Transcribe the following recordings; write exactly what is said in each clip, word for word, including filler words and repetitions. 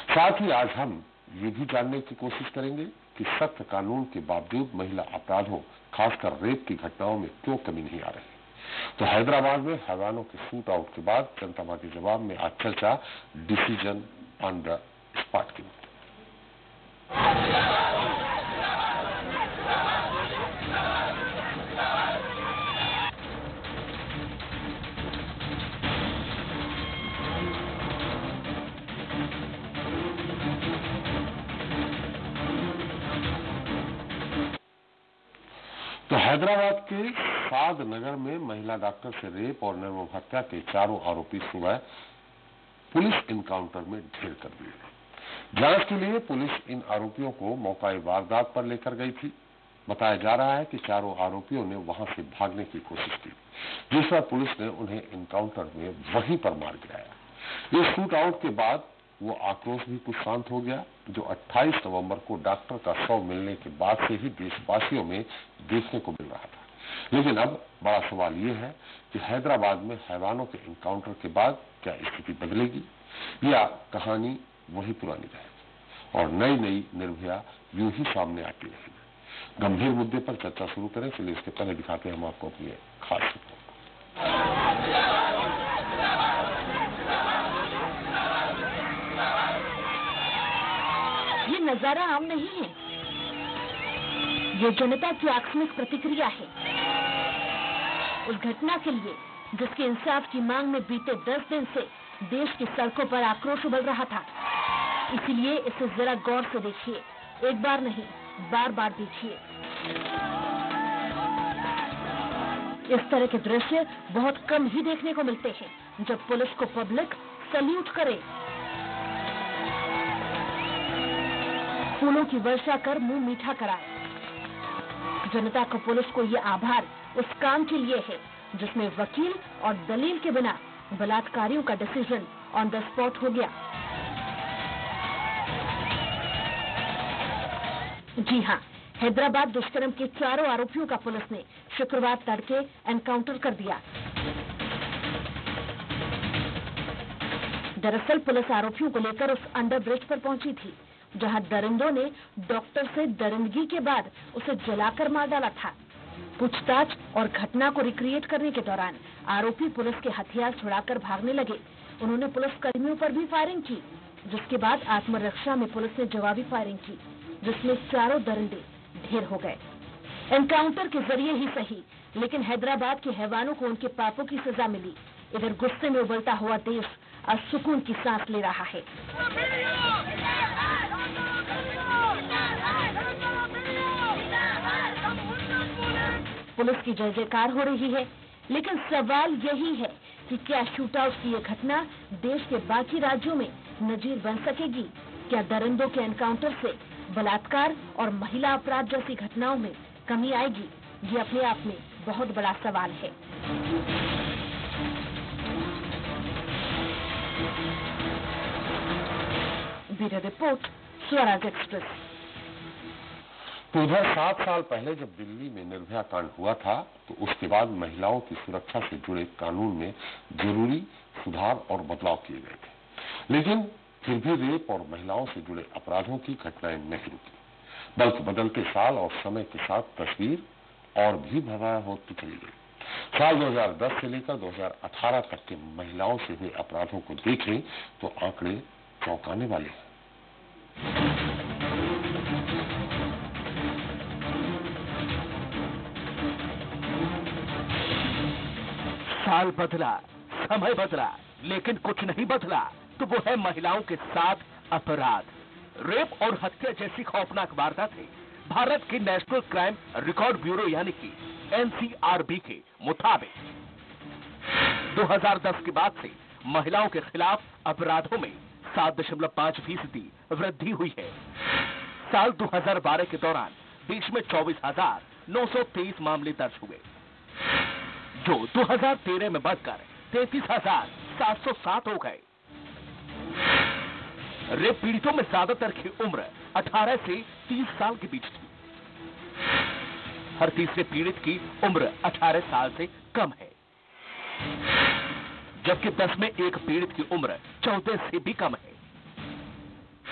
साथ ही आज हम ये भी जानने की कोशिश करेंगे कि सख्त कानून के बावजूद महिला अपराधों, खासकर रेप की घटनाओं में क्यों कमी नहीं आ रही। तो हैदराबाद में हैवानों के शूट आउट के बाद जनता के जवाब में आज चर्चा डिसीजन ऑन द स्पॉट की। तो हैदराबाद के साद नगर में महिला डॉक्टर से रेप और निर्मम हत्या के चारों आरोपी सुबह पुलिस इनकाउंटर में ढेर कर दिए। जांच के लिए पुलिस इन आरोपियों को मौका वारदात पर लेकर गई थी। बताया जा रहा है कि चारों आरोपियों ने वहां से भागने की कोशिश की, जिस पर पुलिस ने उन्हें इनकाउंटर में वहीं पर मार गिराया। इस शूट आउट के बाद वो आक्रोश भी कुछ शांत हो गया, जो अट्ठाईस नवंबर को डॉक्टर का शव मिलने के बाद से ही देशवासियों में देखने को मिल रहा था। लेकिन अब बड़ा सवाल ये है कि हैदराबाद में हैवानों के इनकाउंटर के बाद क्या स्थिति बदलेगी या कहानी वही पुरानी रहेगी और नई नई निर्भया यूं ही सामने आती रहेगी। गंभीर मुद्दे पर चर्चा शुरू करें, चलिए इसके पहले दिखाते हैं हम आपको अपनी खास रिपोर्ट। ये नजारा आम नहीं है, ये जनता की आकस्मिक प्रतिक्रिया है उस घटना के लिए जिसके इंसाफ की मांग में बीते दस दिन से देश की सड़कों पर आक्रोश उबल रहा था। इसलिए इसे जरा गौर से देखिए, एक बार नहीं बार बार देखिए। इस तरह के दृश्य बहुत कम ही देखने को मिलते हैं जब पुलिस को पब्लिक सल्यूट करे, फूलों की वर्षा कर मुंह मीठा कराए। जनता को पुलिस को ये आभार उस काम के लिए है जिसमें वकील और दलील के बिना बलात्कारियों का डिसीजन ऑन द स्पॉट हो गया। जी हां, हैदराबाद दुष्कर्म के चारों आरोपियों का पुलिस ने शुक्रवार तड़के एनकाउंटर कर दिया। दरअसल पुलिस आरोपियों को लेकर उस अंडर ब्रिज पर पहुंची थी जहां दरिंदों ने डॉक्टर से दरिंदगी के बाद उसे जलाकर मार डाला था। पूछताछ और घटना को रिक्रिएट करने के दौरान आरोपी पुलिस के हथियार छुड़ाकर भागने लगे। उन्होंने पुलिस कर्मियों पर भी फायरिंग की, जिसके बाद आत्मरक्षा में पुलिस ने जवाबी फायरिंग की, जिसमें चारों दरिंदे ढेर हो गए। एनकाउंटर के जरिए ही सही, लेकिन हैदराबाद के हैवानों को उनके पापों की सजा मिली। इधर गुस्से में उबलता हुआ देश आज सुकून की सांस ले रहा है। पुलिस की जय जयकार हो रही है, लेकिन सवाल यही है कि क्या शूटआउट की ये घटना देश के बाकी राज्यों में नजीर बन सकेगी? क्या दरिंदों के एनकाउंटर से बलात्कार और महिला अपराध जैसी घटनाओं में कमी आएगी? ये अपने आप में बहुत बड़ा सवाल है। Bureau report, Swaraj Express. तो उधर सात साल पहले जब दिल्ली में निर्भया कांड हुआ था, तो उसके बाद महिलाओं की सुरक्षा से जुड़े कानून में जरूरी सुधार और बदलाव किए गए थे, लेकिन फिर भी रेप और महिलाओं से जुड़े अपराधों की घटनाएं नहीं रुकी, बल्कि बदलते साल और समय के साथ तस्वीर और भी भयावह होती चली गई। साल दो हज़ार दस से लेकर दो हज़ार अठारह तक के महिलाओं से हुए अपराधों को देखें तो आंकड़े चौंकाने वाले हैं। साल बदला, समय बदला, लेकिन कुछ नहीं बदला, तो वो है महिलाओं के साथ अपराध। रेप और हत्या जैसी खौफनाक वारदातें भारत के नेशनल क्राइम रिकॉर्ड ब्यूरो यानी कि एन सी आर बी के मुताबिक दो हज़ार दस के बाद से महिलाओं के खिलाफ अपराधों में सात दशमलव पांच फीसदी वृद्धि हुई है। साल दो हज़ार बारह के दौरान देश में चौबीस हजार नौ सौ तेईस मामले दर्ज हुए, जो दो हज़ार तेरह में बढ़कर तैतीस हजार सात सौ सात हो गए। रेप पीड़ितों में ज्यादातर की उम्र अठारह से तीस साल के बीच थी। हर तीसरे पीड़ित की उम्र अठारह साल से कम है, जबकि दस में एक पीड़ित की उम्र चौदह से भी कम है।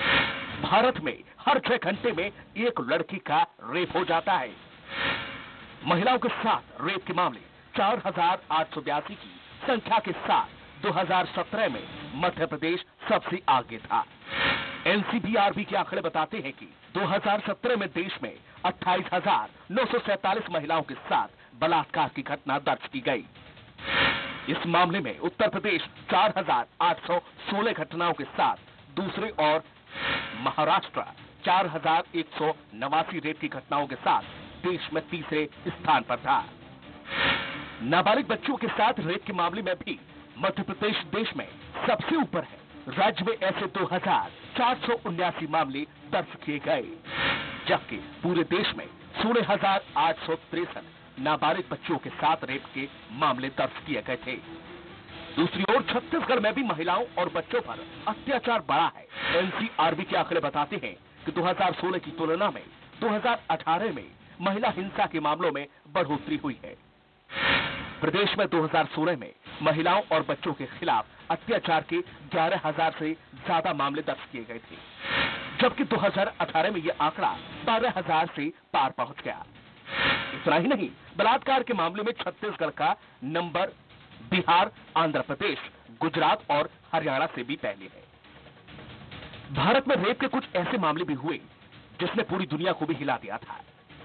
भारत में हर छह घंटे में एक लड़की का रेप हो जाता है। महिलाओं के साथ रेप के मामले चार हजार आठ सौ बयासी की संख्या के साथ दो हज़ार सत्रह में मध्य प्रदेश सबसे आगे था। एनसीबीआरबी के आंकड़े बताते हैं कि दो हज़ार सत्रह में देश में अट्ठाईस हजार नौ सौ सैतालीस महिलाओं के साथ बलात्कार की घटना दर्ज की गई। इस मामले में उत्तर प्रदेश चार हजार आठ सौ सोलह घटनाओं के साथ दूसरे और महाराष्ट्र चार हजार एक सौ नवासी रेप की घटनाओं के साथ देश में तीसरे स्थान पर था। नाबालिग बच्चों के साथ रेप के मामले में भी मध्य प्रदेश देश में सबसे ऊपर है। राज्य में ऐसे दो हजार चार सौ उन्यासी मामले दर्ज किए गए, जबकि पूरे देश में सोलह हजार आठ सौ तिरसठ नाबालिग बच्चों के साथ रेप के मामले दर्ज किए गए थे। दूसरी ओर छत्तीसगढ़ में भी महिलाओं और बच्चों पर अत्याचार बढ़ा है। एनसीआरबी के आंकड़े बताते हैं कि दो हज़ार सोलह की तुलना में दो हज़ार अठारह में महिला हिंसा के मामलों में बढ़ोतरी हुई है। प्रदेश में दो हज़ार सोलह में महिलाओं और बच्चों के खिलाफ अत्याचार के ग्यारह हजार से ज्यादा मामले दर्ज किए गए थे, जबकि दो हज़ार अठारह में यह आंकड़ा बारह हजार से पार पहुंच गया। इतना ही नहीं, बलात्कार के मामले में छत्तीसगढ़ का नंबर बिहार, आंध्र प्रदेश, गुजरात और हरियाणा से भी पहले है। भारत में रेप के कुछ ऐसे मामले भी हुए जिसने पूरी दुनिया को भी हिला दिया था।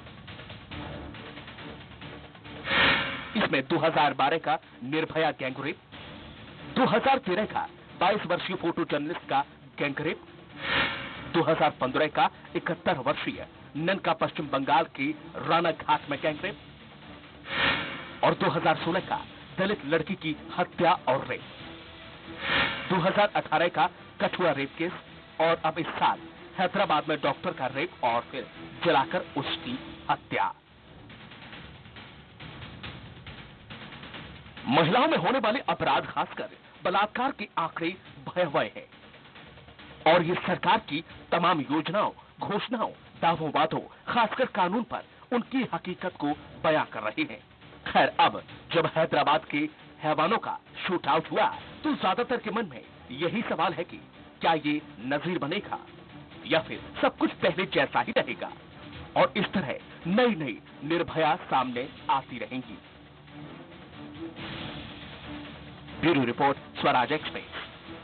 इसमें दो हज़ार बारह का निर्भया गैंगरेप, दो हज़ार तेरह का बाईस वर्षीय फोटो जर्नलिस्ट का गैंगरेप, दो हज़ार पंद्रह का इकहत्तर वर्षीय ननका पश्चिम बंगाल के राना घाट में गैंगरेप और दो हज़ार सोलह का दलित लड़की की हत्या और रेप, दो हज़ार अठारह का कठुआ रेप केस और अब इस साल हैदराबाद में डॉक्टर का रेप और फिर जलाकर उसकी हत्या। महिलाओं में होने वाले अपराध, खासकर बलात्कार के आंकड़े भयावह हैं और ये सरकार की तमाम योजनाओं, घोषणाओं, दावों वादों, खासकर कानून पर उनकी हकीकत को बयां कर रहे हैं। खैर, अब जब हैदराबाद के हैवानों का शूट आउट हुआ तो ज्यादातर के मन में यही सवाल है कि क्या ये नजीर बनेगा या फिर सब कुछ पहले जैसा ही रहेगा और इस तरह नई नई निर्भया सामने आती रहेंगी। Bureau report, Swaraj Express.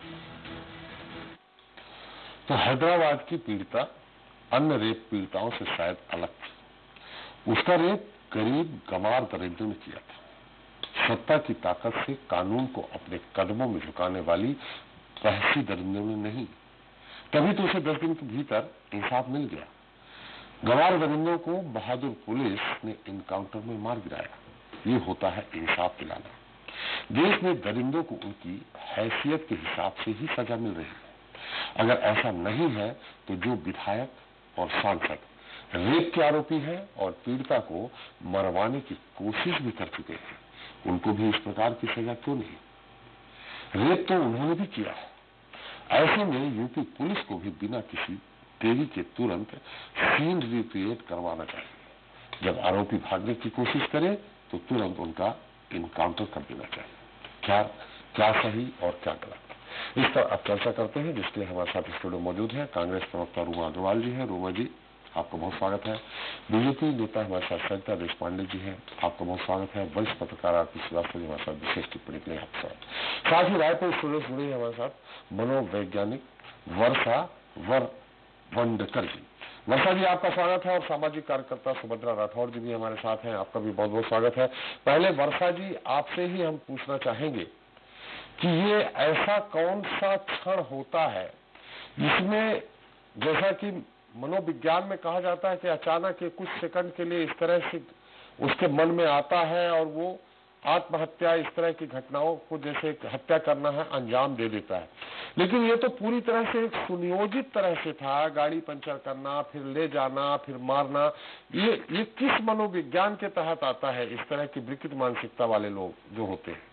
तो हैदराबाद की पीड़िता अन्य रेप पीड़िताओं से शायद अलग थी। उसका रेप गरीब गंवार दरिंदों ने किया था। सत्ता की ताकत से कानून को अपने कदमों में झुकाने वाली बहसी दरिंदों ने नहीं। तभी तो उसे दस दिन के भीतर इंसाफ मिल गया। गंवार दरिंदों को बहादुर पुलिस ने इनकाउंटर में मार गिराया। ये होता है इंसाफ दिलाना। देश में दरिंदों को उनकी हैसियत के हिसाब से ही सजा मिल रही है। अगर ऐसा नहीं है तो जो विधायक और सांसद रेप के आरोपी हैं और पीड़िता को मरवाने की कोशिश भी कर चुके हैं, उनको भी इस प्रकार की सजा क्यों नहीं? रेप तो उन्होंने भी किया है। ऐसे में यूपी पुलिस को भी बिना किसी देरी के तुरंत सीन रिक्रिएट करवाना चाहिए। जब आरोपी भागने की कोशिश करे तो तुरंत उनका इनकाउंटर कर देना चाहिए। क्या क्या सही और क्या गलत, इस पर अब चर्चा करते हैं, जिसके लिए हमारे साथ स्टूडियो मौजूद है कांग्रेस प्रवक्ता रूमा अग्रवाल जी हैं। रूमा जी, आपका बहुत स्वागत है। बीजेपी नेता हमारे साथ सरिता देशपांडे जी हैं, आपका बहुत स्वागत है। वरिष्ठ पत्रकार आरपी श्रीवास्तव जी हमारे साथ विशेष टिप्पणी के लिए आपका स्वागत। साथ ही रायपुर स्टूडियो से जुड़े हमारे साथ मनोवैज्ञानिक वर्षा वर वंडकर जी। वर्षा जी, आपका स्वागत है। और सामाजिक कार्यकर्ता सुभद्रा राठौर जी भी हमारे साथ हैं, आपका भी बहुत बहुत स्वागत है। पहले वर्षा जी, आपसे ही हम पूछना चाहेंगे कि ये ऐसा कौन सा क्षण होता है जिसमें, जैसा कि मनोविज्ञान में कहा जाता है कि अचानक के कुछ सेकंड के लिए इस तरह से उसके मन में आता है और वो आत्महत्या, इस तरह की घटनाओं को, जैसे हत्या करना है, अंजाम दे देता है। लेकिन ये तो पूरी तरह से एक सुनियोजित तरह से था। गाड़ी पंचर करना, फिर ले जाना, फिर मारना, ये ये किस मनोविज्ञान के तहत आता है? इस तरह की विकृत मानसिकता वाले लोग जो होते हैं।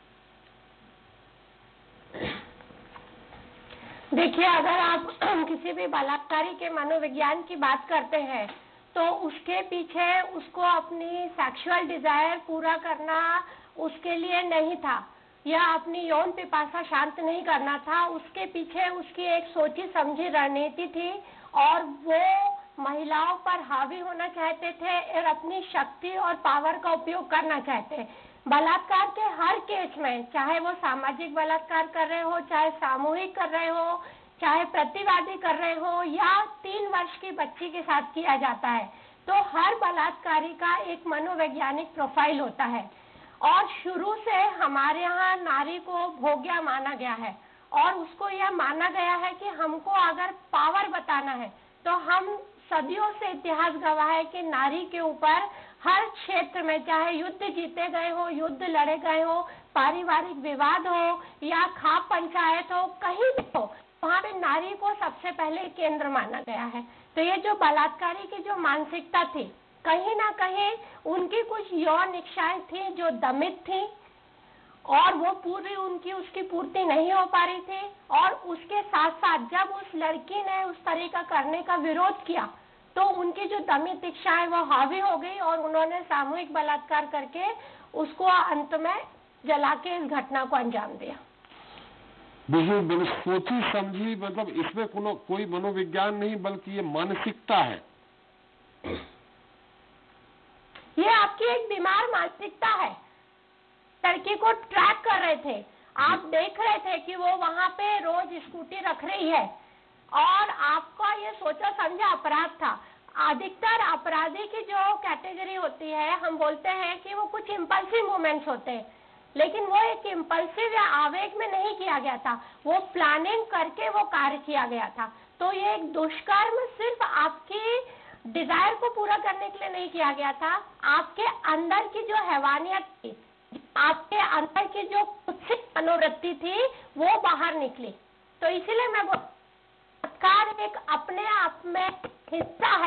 देखिए, अगर आप किसी भी बलात्कारी के मनोविज्ञान की बात करते हैं तो उसके पीछे उसको अपनी सेक्सुअल डिजायर पूरा करना उसके लिए नहीं था, या अपनी यौन पिपासा शांत नहीं करना था। उसके पीछे उसकी एक सोची समझी रणनीति थी और वो महिलाओं पर हावी होना चाहते थे और अपनी शक्ति और पावर का उपयोग करना चाहते। बलात्कार के हर केस में, चाहे वो सामाजिक बलात्कार कर रहे हो, चाहे सामूहिक कर रहे हो, चाहे प्रतिवादी कर रहे हो या तीन वर्ष की बच्ची के साथ किया जाता है, तो हर बलात्कारी का एक मनोवैज्ञानिक प्रोफाइल होता है। और शुरू से हमारे यहाँ नारी को भोग्या माना गया है और उसको यह माना गया है कि हमको अगर पावर बताना है तो हम सदियों से इतिहास गवाह है कि नारी के ऊपर हर क्षेत्र में, चाहे युद्ध जीते गए हो, युद्ध लड़े गए हो, पारिवारिक विवाद हो या खाप पंचायत हो, कहीं भी हो, वहाँ पे नारी को सबसे पहले केंद्र माना गया है। तो ये जो बलात्कारी की जो मानसिकता थी, कहीं ना कहीं उनकी कुछ यौन इच्छाएं थी जो दमित थी और वो पूरी उनकी उसकी पूर्ति नहीं हो पा रही थी। और उसके साथ साथ जब उस लड़की ने उस तरह का करने का विरोध किया तो उनकी जो दमित इच्छाएं वो हावी हो गई और उन्होंने सामूहिक बलात्कार करके उसको अंत में जला के इस घटना को अंजाम दिया। बिल्कुल सोची समझी, मतलब इसमें कोनो कोई मनोविज्ञान नहीं बल्कि ये मानसिकता है। ये आपकी एक बीमार मानसिकता है। लड़की को ट्रैक कर रहे थे, आप देख रहे थे कि वो वहां पे रोज स्कूटी रख रही है और आपका ये सोचा समझा अपराध था। अधिकतर अपराधी की जो कैटेगरी होती है, हम बोलते हैं कि वो कुछ इम्पल्सिव मूवमेंट्स होते हैं, लेकिन वो एक इम्पल्सिव या आवेग में नहीं किया गया था, वो प्लानिंग करके वो कार्य किया गया था। तो ये एक दुष्कर्म सिर्फ आपकी डिजायर को पूरा करने के लिए नहीं किया गया था, आपके अंदर की जो हैवानियत थी, आपके अंदर की जो कुत्सित मनोवृत्ति थी वो बाहर निकली। तो इसीलिए मैं बोल बलात्कार एक अपने आप में हिस्सा है।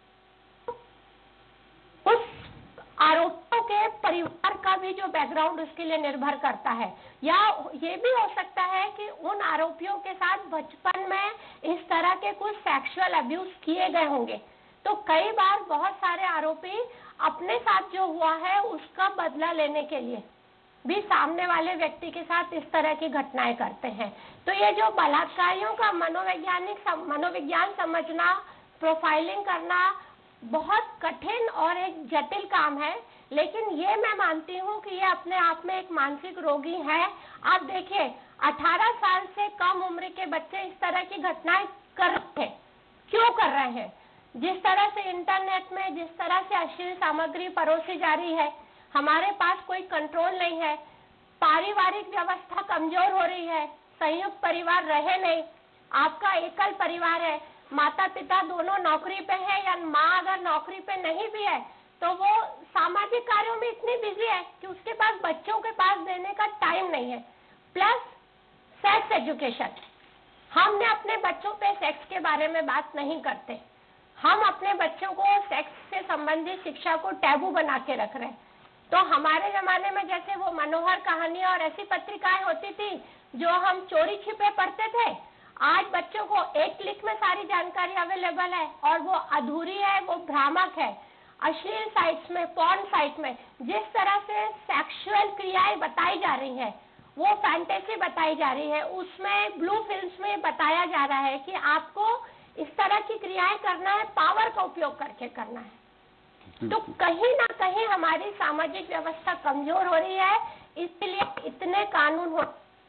उस आरोपियों के परिवार का भी जो बैकग्राउंड उसके लिए निर्भर करता है, या ये भी हो सकता है कि उन आरोपियों के साथ बचपन में इस तरह के कुछ सेक्सुअल अब्यूज किए गए होंगे। तो कई बार बहुत सारे आरोपी अपने साथ जो हुआ है उसका बदला लेने के लिए भी सामने वाले व्यक्ति के साथ इस तरह की घटनाएं करते हैं। तो ये जो बलात्कारियों का मनोवैज्ञानिक मनोविज्ञान समझना, प्रोफाइलिंग करना बहुत कठिन और एक जटिल काम है, लेकिन ये मैं मानती हूँ कि ये अपने आप में एक मानसिक रोगी है। आप देखिए, अठारह साल से कम उम्र के बच्चे इस तरह की घटनाएं कर रहे हैं। क्यों कर रहे हैं? जिस तरह से इंटरनेट में जिस तरह से अश्लील सामग्री परोसी जा रही है, हमारे पास कोई कंट्रोल नहीं है, पारिवारिक व्यवस्था कमजोर हो रही है, संयुक्त परिवार रहे नहीं, आपका एकल परिवार है, माता पिता दोनों नौकरी पे है या माँ अगर नौकरी पे नहीं भी है तो वो सामाजिक कार्यों में इतनी बिजी है कि उसके पास बच्चों के पास देने का टाइम नहीं है। प्लस सेक्स एजुकेशन, हमने अपने बच्चों पे सेक्स के बारे में बात नहीं करते, हम अपने बच्चों को सेक्स से संबंधित शिक्षा को टैबू बना के रख रहे हैं। तो हमारे जमाने में जैसे वो मनोहर कहानी और ऐसी पत्रिकाएं होती थी जो हम चोरी छिपे पढ़ते थे, आज बच्चों को एक क्लिक में सारी जानकारी अवेलेबल है और वो अधूरी है, वो भ्रामक है। अश्लील साइट्स में, पॉर्न साइट में जिस तरह से सेक्सुअल क्रियाएं बताई जा रही है, वो फैंटेसी बताई जा रही है, उसमें ब्लू फिल्म्स में बताया जा रहा है कि आपको इस तरह की क्रियाएं करना है, पावर का उपयोग करके करना है। तो कहीं ना कहीं हमारी सामाजिक व्यवस्था कमजोर हो रही है, इसलिए इतने कानून हो,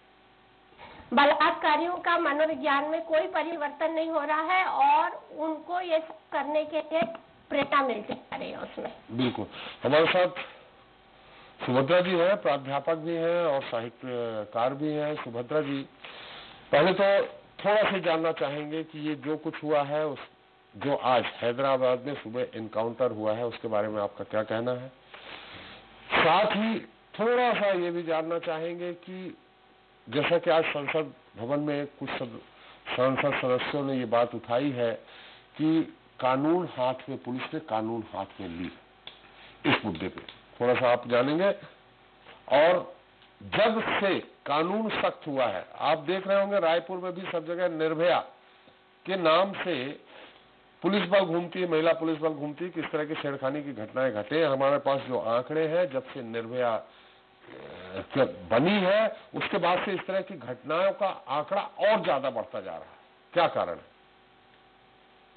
बलात्कारियों का मनोविज्ञान में कोई परिवर्तन नहीं हो रहा है और उनको ये सब करने के लिए प्रेरणा मिलती जा रही है उसमें। बिल्कुल। हमारे साथ सुभद्रा जी है, प्राध्यापक भी हैं और साहित्यकार भी हैं। सुभद्रा जी, पहले तो थोड़ा सा जानना चाहेंगे कि ये जो कुछ हुआ है, उस जो आज हैदराबाद में सुबह इनकाउंटर हुआ है, उसके बारे में आपका क्या कहना है? साथ ही थोड़ा सा ये भी जानना चाहेंगे कि जैसा कि आज संसद भवन में कुछ संसद सदस्यों ने ये बात उठाई है कि कानून हाथ में, पुलिस ने कानून हाथ में ली, इस मुद्दे पे थोड़ा सा आप जानेंगे। और जब से कानून सख्त हुआ है, आप देख रहे होंगे रायपुर में भी सब जगह निर्भया के नाम से पुलिस बल घूमती है, महिला पुलिस बल घूमती है, किस तरह की छेड़खानी की घटनाएं घटे। हमारे पास जो आंकड़े हैं, जब से निर्भया बनी है उसके बाद से इस तरह की घटनाओं का आंकड़ा और ज्यादा बढ़ता जा रहा है। क्या कारण है?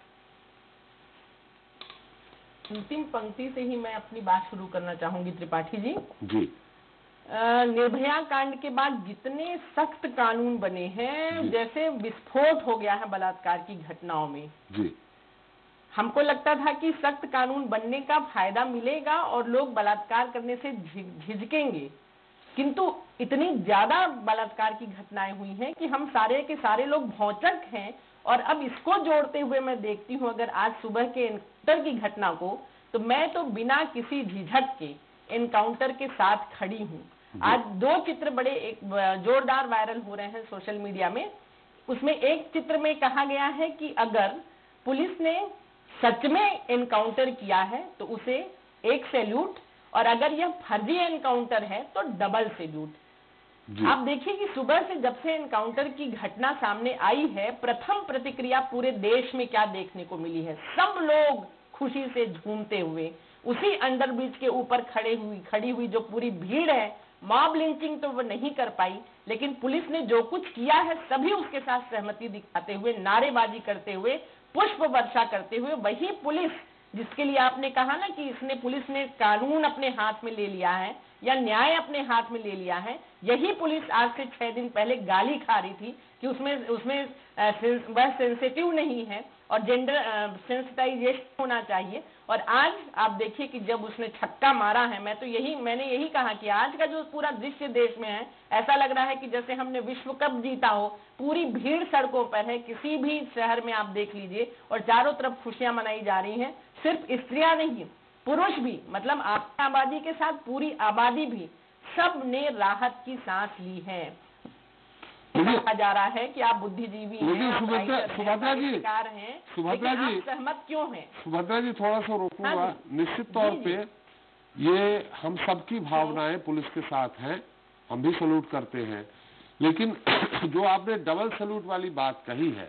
अंतिम पंक्ति से ही मैं अपनी बात शुरू करना चाहूंगी त्रिपाठी जी। जी अ, निर्भया कांड के बाद जितने सख्त कानून बने हैं, जैसे विस्फोट हो गया है बलात्कार की घटनाओं में। जी हमको लगता था कि सख्त कानून बनने का फायदा मिलेगा और लोग बलात्कार करने से झिझकेंगे, किंतु इतनी ज्यादा बलात्कार की घटनाएं हुई हैं कि हम सारे के सारे लोग भौचक हैं। और अब इसको जोड़ते हुए मैं देखती हूँ अगर आज सुबह के एनकाउंटर की घटना को, तो मैं तो बिना किसी झिझक के एनकाउंटर के साथ खड़ी हूँ। आज दो चित्र बड़े एक जोरदार वायरल हो रहे हैं सोशल मीडिया में। उसमें एक चित्र में कहा गया है कि अगर पुलिस ने सच में एनकाउंटर किया है तो उसे एक सैल्यूट, और अगर यह फर्जी एनकाउंटर है तो डबल सैल्यूट। आप देखिए कि सुबह से जब से एनकाउंटर की घटना सामने आई है, प्रथम प्रतिक्रिया पूरे देश में क्या देखने को मिली है। सब लोग खुशी से झूमते हुए उसी अंडरब्रिज के ऊपर खड़े हुई खड़ी हुई जो पूरी भीड़ है, मॉब लिंचिंग तो वो नहीं कर पाई, लेकिन पुलिस ने जो कुछ किया है सभी उसके साथ सहमति दिखाते हुए, नारेबाजी करते हुए, पुष्प वर्षा करते हुए, वही पुलिस जिसके लिए आपने कहा ना कि इसने पुलिस ने कानून अपने हाथ में ले लिया है या न्याय अपने हाथ में ले लिया है, यही पुलिस आज से छह दिन पहले गाली खा रही थी कि उसमें उसमें वह सेंसिटिव नहीं है और जेंडर सेंसिटाइजेशन होना चाहिए। और आज आप देखिए कि जब उसने छक्का मारा है, मैं तो यही मैंने यही कहा कि आज का जो पूरा दृश्य देश में है, ऐसा लग रहा है कि जैसे हमने विश्व कप जीता हो। पूरी भीड़ सड़कों पर है, किसी भी शहर में आप देख लीजिए, और चारों तरफ खुशियां मनाई जा रही हैं। सिर्फ स्त्रियां नहीं, पुरुष भी, मतलब आपकी आबादी के साथ पूरी आबादी भी, सब ने राहत की सांस ली है। कहा जा रहा है कि आप बुद्धिजीवी हैं, सुभद्रा जी हैं, सुभद्रा जी सहमत क्यों हैं? सुभद्रा जी थोड़ा सा रोकूंगा। निश्चित तौर पे ये हम सबकी भावनाएं पुलिस के साथ हैं, हम भी सैल्यूट करते हैं, लेकिन जो आपने डबल सैल्यूट वाली बात कही है,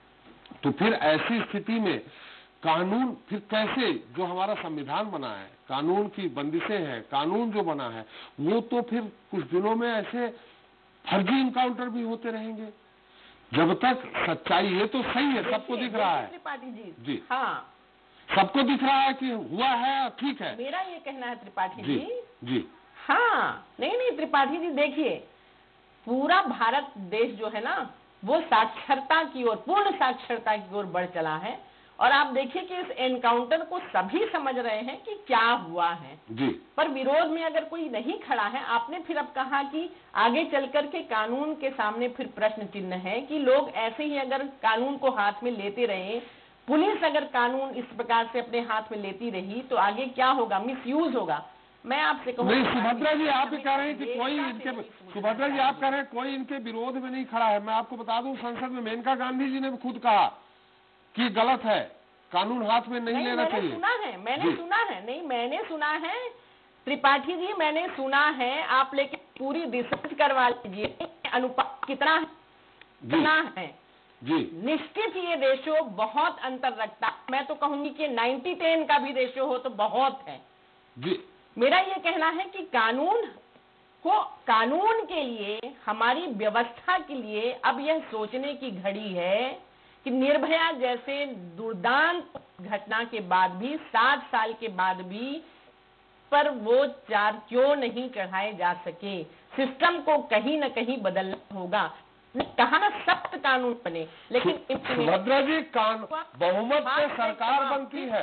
तो फिर ऐसी स्थिति में कानून फिर कैसे, जो हमारा संविधान बना है, कानून की बंदिशें हैं, कानून जो बना है, वो तो फिर कुछ दिनों में ऐसे फर्जी इनकाउंटर भी होते रहेंगे जब तक सच्चाई, ये तो सही है, सबको दिख रहा है त्रिपाठी जी, जी हाँ, सबको दिख रहा है कि हुआ है, ठीक है। मेरा ये कहना है त्रिपाठी जी जी, जी हाँ, नहीं नहीं त्रिपाठी जी, देखिए पूरा भारत देश जो है ना, वो साक्षरता की ओर, पूर्ण साक्षरता की ओर बढ़ चला है। और आप देखिए कि इस एनकाउंटर को सभी समझ रहे हैं कि क्या हुआ है जी, पर विरोध में अगर कोई नहीं खड़ा है। आपने फिर अब कहा कि आगे चलकर के कानून के सामने फिर प्रश्न चिन्ह है कि लोग ऐसे ही अगर कानून को हाथ में लेते रहे, पुलिस अगर कानून इस प्रकार से अपने हाथ में लेती रही, तो आगे क्या होगा? मिसयूज होगा। मैं आपसे कहूँ, नहीं सुभद्रा जी, आप कह रहे हैं कि कोई इनके, सुभद्रा जी आप कह रहे हैं कोई इनके विरोध में नहीं खड़ा है। मैं आपको बता दूं, संसद में मेनका गांधी जी ने भी खुद कहा कि गलत है, कानून हाथ में नहीं, नहीं लेना चाहिए। सुना है, मैंने सुना है, नहीं मैंने सुना है त्रिपाठी जी, मैंने सुना है। आप लेकिन पूरी रिसर्च करवा लीजिए, अनुपात कितना है, कितना है जी। निश्चित ये रेशियो बहुत अंतर रखता। मैं तो कहूंगी कि नाइन्टी टेन का भी रेशियो हो तो बहुत है जी। मेरा ये कहना है कि कानून को, कानून के लिए, हमारी व्यवस्था के लिए अब यह सोचने की घड़ी है कि निर्भया जैसे दुर्दांत घटना के बाद भी, सात साल के बाद भी, पर वो चार क्यों नहीं चढ़ाए जा सके। सिस्टम को कहीं न कहीं बदलना होगा। कहा ना सख्त कानून बने, लेकिन सुभद्रा जी, कानून बहुमत पे सरकार बनती है।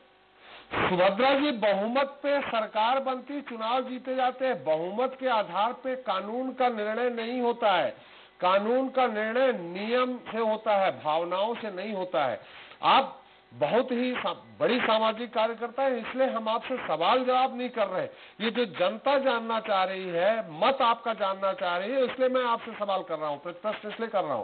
सुभद्रा जी, बहुमत पे सरकार बनती, चुनाव जीते जाते हैं। बहुमत के आधार पे कानून का निर्णय नहीं होता है। कानून का निर्णय नियम से होता है, भावनाओं से नहीं होता है। आप बहुत ही सा, बड़ी सामाजिक कार्यकर्ता है, इसलिए हम आपसे सवाल जवाब नहीं कर रहे। ये जो जनता जानना चाह रही है, मत आपका जानना चाह रही है, इसलिए मैं आपसे सवाल कर रहा हूँ, प्रश्न इसलिए कर रहा हूँ।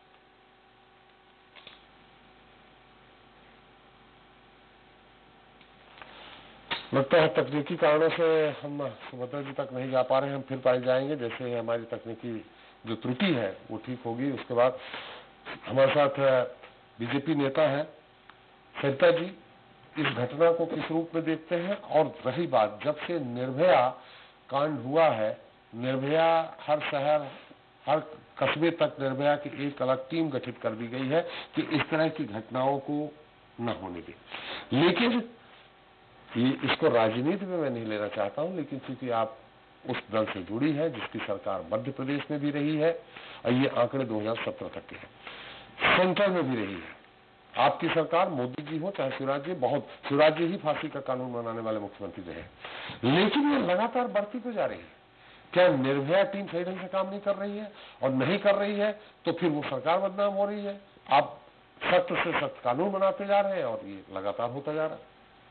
लगता है तकनीकी कारणों से हम सुभद्रा जी तक नहीं जा पा रहे हैं। हम फिर पाए जाएंगे, जैसे हमारी तकनीकी जो त्रुटि है वो ठीक होगी। उसके बाद हमारे साथ बीजेपी नेता है सरिता जी, इस घटना को किस रूप में देखते हैं? और रही बात, जब से निर्भया कांड हुआ है, निर्भया हर शहर, हर कस्बे तक निर्भया की एक अलग टीम गठित कर दी गई है कि इस तरह की घटनाओं को न होने दें। लेकिन ये इसको राजनीति में मैं नहीं लेना चाहता हूं, लेकिन चूंकि आप उस दल से जुड़ी है जिसकी सरकार मध्य प्रदेश में भी रही है और ये आंकड़े दो हज़ार सत्रह तक के हैं, सेंटर में भी रही है। आपकी सरकार, मोदी जी हो चाहे शिवराज जी, बहुत शिवराज जी ही फांसी का कानून बनाने वाले मुख्यमंत्री रहे, लेकिन ये लगातार बढ़ती तो जा रही है। क्या निर्भया टीम सही ढंग से काम नहीं कर रही है? और नहीं कर रही है तो फिर वो सरकार बदनाम हो रही है। आप सख्त से सख्त कानून बनाते जा रहे हैं और ये लगातार होता जा रहा है।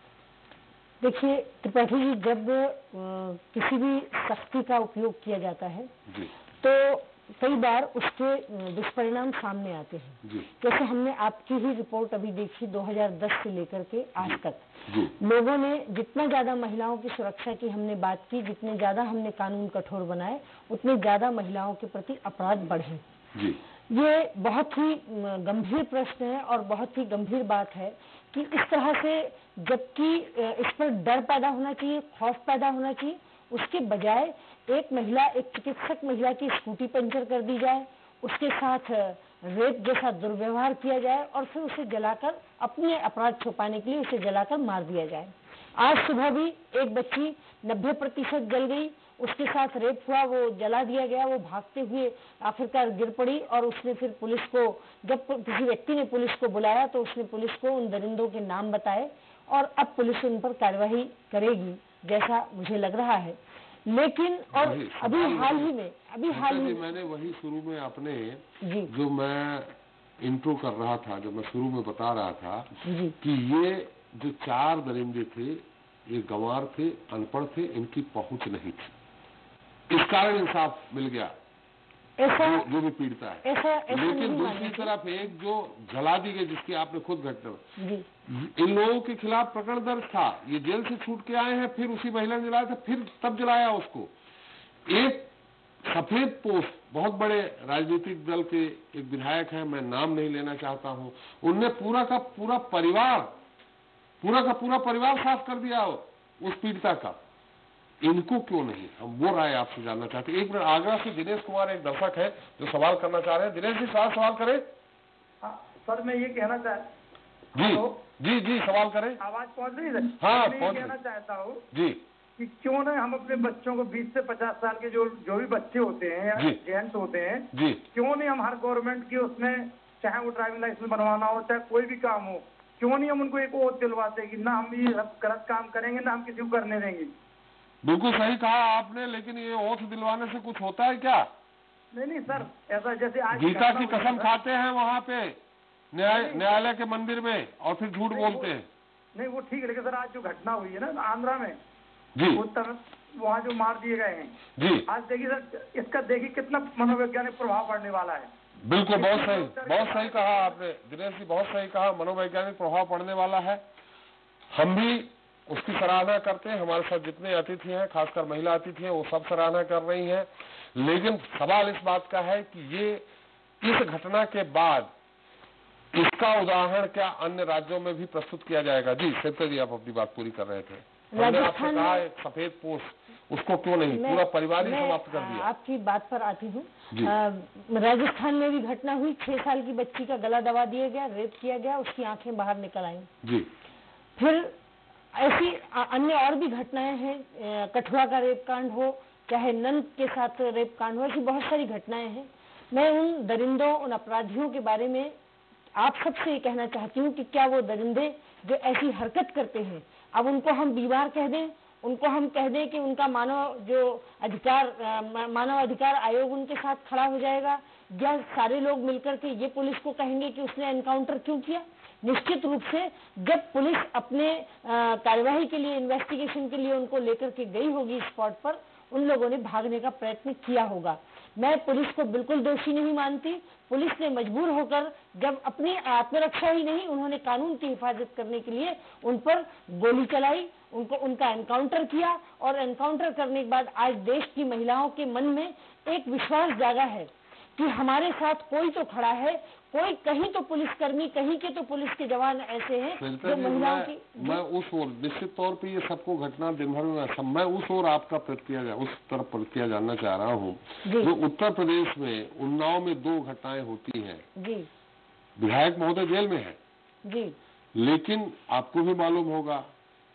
देखिए त्रिपाठी जी, जब आ, किसी भी सख्ती का उपयोग किया जाता है जी। तो कई बार उसके दुष्परिणाम सामने आते हैं। जी। जैसे हमने आपकी ही रिपोर्ट अभी देखी दो हज़ार दस से लेकर के आज जी। तक जी। लोगों ने जितना ज्यादा महिलाओं की सुरक्षा की हमने बात की, जितने ज्यादा हमने कानून कठोर बनाए, उतने ज्यादा महिलाओं के प्रति अपराध बढ़े। जी। ये बहुत ही गंभीर प्रश्न है और बहुत ही गंभीर बात है कि इस तरह से, जबकि इस पर डर पैदा होना चाहिए, खौफ पैदा होना चाहिए, उसके बजाय एक महिला, एक चिकित्सक महिला की स्कूटी पंचर कर दी जाए, उसके साथ रेप जैसा दुर्व्यवहार किया जाए और फिर उसे जलाकर, अपने अपराध छुपाने के लिए उसे जलाकर मार दिया जाए। आज सुबह भी एक बच्ची नब्बे प्रतिशत जल गई, उसके साथ रेप हुआ, वो जला दिया गया, वो भागते हुए आखिरकार गिर पड़ी और उसने फिर पुलिस को, जब किसी व्यक्ति ने पुलिस को बुलाया तो उसने पुलिस को उन दरिंदों के नाम बताए और अब पुलिस उन पर कार्रवाई करेगी जैसा मुझे लग रहा है। लेकिन और अभी हाल ही में अभी हाल ही मैंने वही शुरू में अपने जी जो मैं इंट्रो कर रहा था, जब मैं शुरू में बता रहा था जी कि ये जो चार दरिंदे थे, ये गंवार थे, अनपढ़ थे, इनकी पहुंच नहीं थी, इस कारण इंसाफ मिल गया ऐसा जो, जो भी पीड़ता है। ऐसा, ऐसा लेकिन दूसरी तरफ एक जो जला दी गई, जिसकी आपने खुद घटना, जी इन लोगों के खिलाफ प्रकरण दर्ज था, ये जेल से छूट के आए हैं, फिर उसी महिला ने जलाया था, फिर तब जलाया उसको। एक सफेद पोस्ट, बहुत बड़े राजनीतिक दल के एक विधायक हैं, मैं नाम नहीं लेना चाहता हूं, उनने पूरा का पूरा परिवार पूरा का पूरा परिवार साफ कर दिया उस पीड़िता का। इनको क्यों नहीं? हम वो राय आपसे जानना चाहते हैं। एक मिनट, आगरा से दिनेश कुमार एक दर्शक है जो सवाल करना चाह रहे हैं। दिनेश जी, सवाल सवाल करें। सर मैं ये कहना चाह जी जी जी सवाल करें। आवाज पहुंच रही है? हाँ, मैं ये कहना चाहता हूँ जी कि क्यों ना हम अपने बच्चों को बीस से पचास साल के जो जो भी बच्चे होते हैं या जेंट्स होते हैं जी, क्यों नहीं हम हर गवर्नमेंट की उसमें, चाहे वो ड्राइविंग लाइसेंस बनवाना हो, चाहे कोई भी काम हो, क्यों नहीं हम उनको एक ओथ दिलवाते कि ना हम ये गलत काम करेंगे, ना हम किसी को करने देंगे। बिल्कुल सही कहा आपने, लेकिन ये ओथ दिलवाने से कुछ होता है क्या? नहीं नहीं सर, ऐसा जैसे आज गीता की कसम खाते हैं वहाँ पे न्याय न्यायालय के मंदिर में और फिर झूठ बोलते हैं। नहीं वो ठीक है, लेकिन सर आज जो घटना हुई है ना आंध्रा में जी, उत्तर वहाँ जो मार दिए गए हैं जी, आज देखिए सर, इसका देखिए कितना मनोवैज्ञानिक प्रभाव पड़ने वाला है। बिल्कुल, बहुत सही बहुत सही कहा आपने दिनेश जी, बहुत सही कहा, मनोवैज्ञानिक प्रभाव पड़ने वाला है। हम भी उसकी सराहना करते हैं, हमारे साथ जितने अतिथि हैं, खासकर महिला अतिथि हैं, वो सब सराहना कर रही हैं। लेकिन सवाल इस बात का है कि ये इस घटना के बाद इसका उदाहरण क्या अन्य राज्यों में भी प्रस्तुत किया जाएगा? जी सेप्टर जी, आप अपनी बात पूरी कर रहे थे। हमने आपसे कहा एक सफेद पोस्ट, उसको क्यों नहीं पूरा परिवार ही समाप्त कर दिया? आपकी बात पर आती हूँ। राजस्थान में भी घटना हुई, छह साल की बच्ची का गला दबा दिया गया, रेप किया गया, उसकी आंखें बाहर निकल आई। जी, फिर ऐसी अन्य और भी घटनाएं हैं, कठुआ का रेप कांड हो, चाहे नन के साथ रेप कांड हो, ऐसी बहुत सारी घटनाएं हैं। मैं उन दरिंदों, उन अपराधियों के बारे में आप सबसे ये कहना चाहती हूँ कि क्या वो दरिंदे जो ऐसी हरकत करते हैं, अब उनको हम बीमार कह दें, उनको हम कह दें कि उनका मानव जो अधिकार मानव अधिकार आयोग उनके साथ खड़ा हो जाएगा, या सारे लोग मिलकर के ये पुलिस को कहेंगे कि उसने एनकाउंटर क्यों किया? निश्चित रूप से जब पुलिस अपने कार्यवाही के लिए, इन्वेस्टिगेशन के लिए उनको लेकर के गई होगी स्पॉट पर, उन लोगों ने भागने का प्रयत्न किया होगा। मैं पुलिस को बिल्कुल दोषी नहीं मानती। पुलिस ने मजबूर होकर, जब अपनी आत्मरक्षा ही नहीं, उन्होंने कानून की हिफाजत करने के लिए उन पर गोली चलाई, उनको उनका एनकाउंटर किया, और एनकाउंटर करने के बाद आज देश की महिलाओं के मन में एक विश्वास जागा है कि हमारे साथ कोई तो खड़ा है, कोई कहीं तो पुलिसकर्मी, कहीं के तो पुलिस के जवान ऐसे हैं जो महिलाओं की। मैं उस ओर, निश्चित तौर पे ये सबको घटना दिन भर में, मैं उस ओर आपका प्रतिक्रिया, उस तरफ प्रतिक्रिया जानना चाह रहा हूँ। जो उत्तर प्रदेश में उन्नाव में दो घटनाएं होती हैं, जी, विधायक महोदय जेल में है जी, लेकिन आपको भी मालूम होगा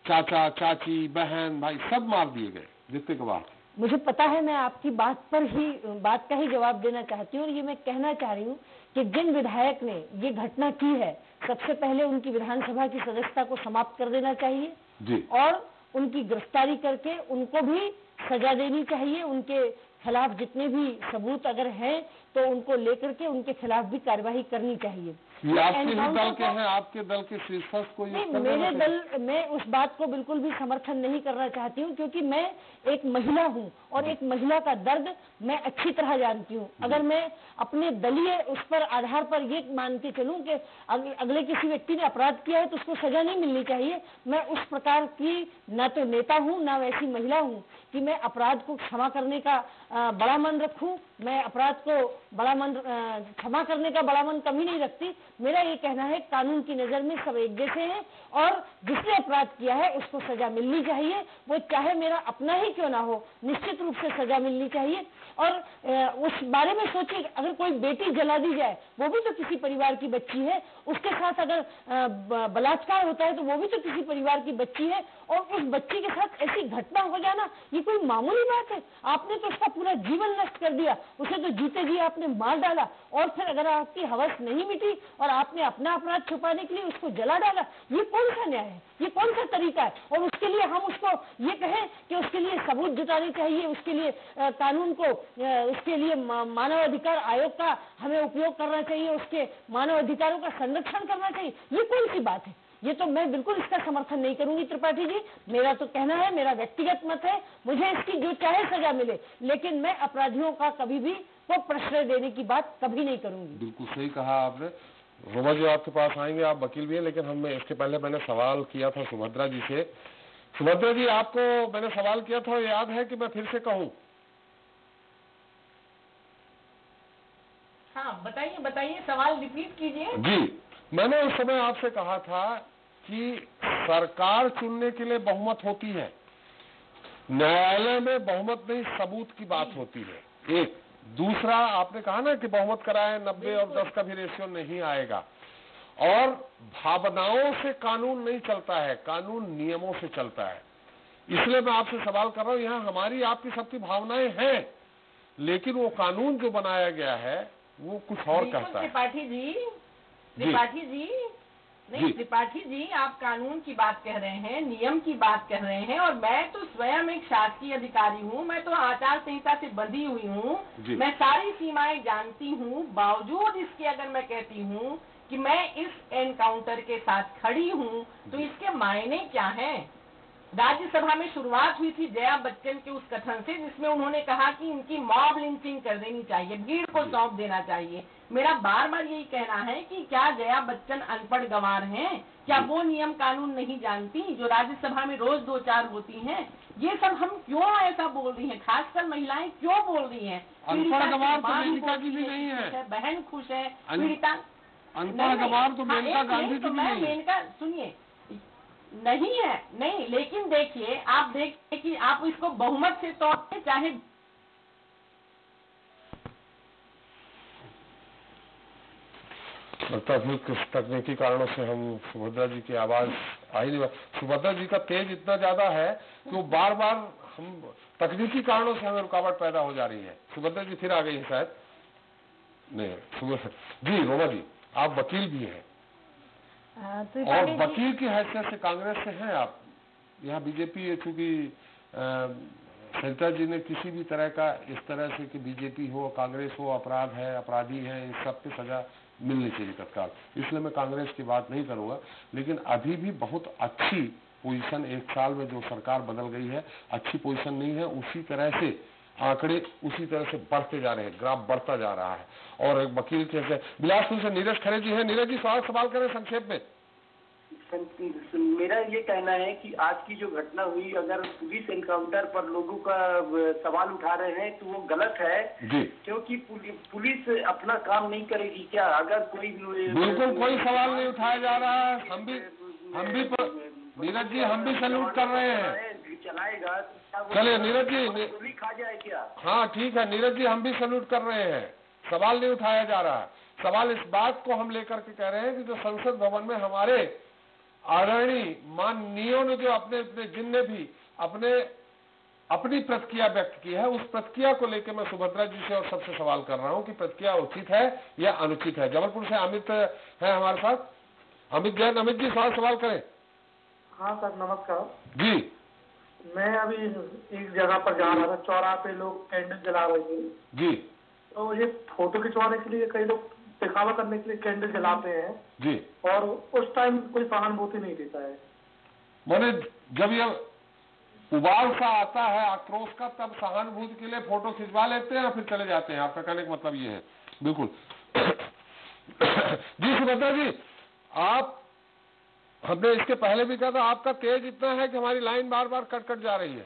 चाचा, चाची, बहन, भाई सब मार दिए गए जितने गवाह थे। मुझे पता है, मैं आपकी बात पर ही बात का ही जवाब देना चाहती हूँ और ये मैं कहना चाह रही हूँ कि जिन विधायक ने ये घटना की है, सबसे पहले उनकी विधानसभा की सदस्यता को समाप्त कर देना चाहिए जी। और उनकी गिरफ्तारी करके उनको भी सजा देनी चाहिए। उनके खिलाफ जितने भी सबूत अगर हैं तो उनको लेकर के उनके खिलाफ भी कार्यवाही करनी चाहिए। ये आपके ही दल के हैं, आपके दल के शीर्षस्थ को ये नहीं, मेरे दल, मैं उस बात को बिल्कुल भी समर्थन नहीं करना चाहती हूँ, क्योंकि मैं एक महिला हूँ और एक महिला का दर्द मैं अच्छी तरह जानती हूँ। अगर मैं अपने दलीय उस पर आधार पर ये मान के चलूँ कि अगले किसी व्यक्ति ने अपराध किया है तो उसको सजा नहीं मिलनी चाहिए, मैं उस प्रकार की न तो नेता हूँ न वैसी महिला हूँ कि मैं अपराध को क्षमा करने का बड़ा मन रखूं। मैं अपराध को बड़ा मन क्षमा करने का बड़ा मन कभी नहीं रखती। मेरा ये कहना है, कानून की नजर में सब एक जैसे हैं और जिसने अपराध किया है उसको सजा मिलनी चाहिए, वो चाहे मेरा अपना ही क्यों ना हो, निश्चित रूप से सजा मिलनी चाहिए। और उस बारे में सोचिए, अगर कोई बेटी जला दी जाए, वो भी तो किसी परिवार की बच्ची है, उसके साथ अगर बलात्कार होता है तो वो भी तो किसी परिवार की बच्ची है, और उस बच्ची के साथ ऐसी घटना हो जाना ये कोई मामूली बात है? आपने तो उसका पूरा जीवन नष्ट कर दिया, उसे तो जीते जी आपने मार डाला, और फिर अगर आपकी हवस नहीं मिटी और आपने अपना अपराध छुपाने के लिए उसको जला डाला, ये कौन सा न्याय है? ये कौन सा तरीका है? और उसके लिए हम उसको ये कहें कि उसके लिए सबूत जुटाने चाहिए, उसके लिए आ, कानून को आ, उसके लिए मानव अधिकार आयोग का हमें उपयोग करना चाहिए, उसके मानव अधिकारों का संरक्षण करना चाहिए, ये कौन सी बात है? ये तो मैं बिल्कुल इसका समर्थन नहीं करूंगी त्रिपाठी जी। मेरा तो कहना है, मेरा व्यक्तिगत मत है, मुझे इसकी जो चाहे सजा मिले, लेकिन मैं अपराधियों का कभी भी वो प्रश्रय देने की बात कभी नहीं करूंगी। बिल्कुल सही कहा आपने। रोमा जी आपके पास आएंगे, आप वकील भी हैं, लेकिन हम इसके पहले मैंने सवाल किया था सुभद्रा जी से। सुभद्रा जी, आपको मैंने सवाल किया था, याद है कि मैं फिर से कहूं? हाँ, बताइए बताइए, सवाल रिपीट कीजिए। जी, मैंने उस समय आपसे कहा था कि सरकार चुनने के लिए बहुमत होती है, न्यायालय में बहुमत नहीं सबूत की बात होती है। एक दूसरा, आपने कहा ना कि बहुमत कराए नब्बे और दस का भी रेशियो नहीं आएगा, और भावनाओं से कानून नहीं चलता है, कानून नियमों से चलता है। इसलिए मैं आपसे सवाल कर रहा हूं, यहाँ हमारी आपकी सबकी भावनाएं हैं, लेकिन वो कानून जो बनाया गया है वो कुछ और कहता है। त्रिपाठी जी, त्रिपाठी जी, नहीं त्रिपाठी जी, आप कानून की बात कह रहे हैं, नियम की बात कह रहे हैं, और मैं तो स्वयं एक शासकीय अधिकारी हूँ, मैं तो आचार संहिता से बंधी हुई हूँ, मैं सारी सीमाएं जानती हूँ। बावजूद इसके अगर मैं कहती हूँ कि मैं इस एनकाउंटर के साथ खड़ी हूँ, तो इसके मायने क्या हैं? राज्यसभा में शुरुआत हुई थी जया बच्चन के उस कथन से, जिसमें उन्होंने कहा कि इनकी मॉब लिंचिंग कर देनी चाहिए, भीड़ को सौंप देना चाहिए। मेरा बार बार यही कहना है कि क्या जया बच्चन अनपढ़ गंवार हैं? क्या वो नियम कानून नहीं जानती जो राज्यसभा में रोज दो चार होती हैं? ये सब हम क्यों ऐसा बोल रही हैं? खासकर महिलाएं क्यों बोल रही हैं? अनपढ़ गंवार तो मेनका जी भी नहीं है, बहन खुश है, पीड़िता अनपढ़ गंवार तो मेनका गांधी जी भी नहीं है। मेनका सुनिए, नहीं है, नहीं, लेकिन देखिए, आप देखिए कि आप इसको बहुमत से तौर पे चाहे लगता है कुछ तकनीकी कारणों से हम सुभद्रा जी की आवाज आ ही नहीं। सुभद्रा जी का तेज इतना ज्यादा है कि वो बार बार हम तकनीकी कारणों से हमें रुकावट पैदा हो जा रही है। सुभद्रा जी फिर आ गई है शायद, नहीं जी। रोमा जी, आप वकील भी हैं और वकील की हैसियत से कांग्रेस से हैं आप। यहाँ बीजेपी, चूंकि सरिता जी ने किसी भी तरह का इस तरह से कि बीजेपी हो कांग्रेस हो अपराध है, अपराधी है, इन सब पे सजा मिलनी चाहिए तत्काल, इसलिए मैं कांग्रेस की बात नहीं करूंगा। लेकिन अभी भी बहुत अच्छी पोजीशन, एक साल में जो सरकार बदल गई है, अच्छी पोजीशन नहीं है। उसी तरह से आंकड़े उसी तरह से बढ़ते जा रहे हैं, ग्राफ बढ़ता जा रहा है। और एक वकील के बिलासपुर से नीरज खरे जी हैं। नीरज जी, सवाल सवाल करें संक्षेप में। मेरा ये कहना है कि आज की जो घटना हुई, अगर पुलिस एनकाउंटर पर लोगों का सवाल उठा रहे हैं तो वो गलत है जी। क्योंकि पुलिस अपना काम नहीं करेगी क्या? अगर कोई बिल्कुल कोई सवाल नहीं उठाया जा रहा है। हम भी हम भी नीरज जी, हम भी सैल्यूट कर रहे हैं। चलाएगा चलिए नीरज जी, गोली खा जाए क्या? हाँ ठीक है नीरज जी, हम भी सैल्यूट कर रहे हैं। सवाल नहीं उठाया जा रहा है। सवाल इस बात को हम लेकर के कह रहे हैं कि जो संसद भवन में हमारे आदरणीय माननीयों ने जो अपने अपने जिनने भी अपने अपनी प्रतिक्रिया व्यक्त की है, उस प्रतिक्रिया को लेकर मैं सुभद्रा जी से और सबसे सवाल कर रहा हूं कि प्रतिक्रिया उचित है या अनुचित है। जबलपुर से अमित है हमारे साथ, अमित जैन। अमित जी सवाल सवाल करें। हाँ सर नमस्कार जी। मैं अभी एक जगह पर जा रहा था, चौराहे पे लोग कैंडल जला रहे थे जी। तो ये फोटो खिंचवाने के लिए कई लोग दिखावा करने के लिए कैंडल जलाते हैं जी, और उस टाइम कोई सहानुभूति नहीं देता है। मैंने जब ये उबाल सा आता है आक्रोश का, तब सहानुभूति के लिए फोटो खिंचवा लेते हैं और फिर चले जाते हैं। आपका कहने का मतलब ये है। बिल्कुल जी। सुभद्रा जी, आप, हमने इसके पहले भी कहा था, आपका तेज इतना है कि हमारी लाइन बार बार कट कट जा रही है।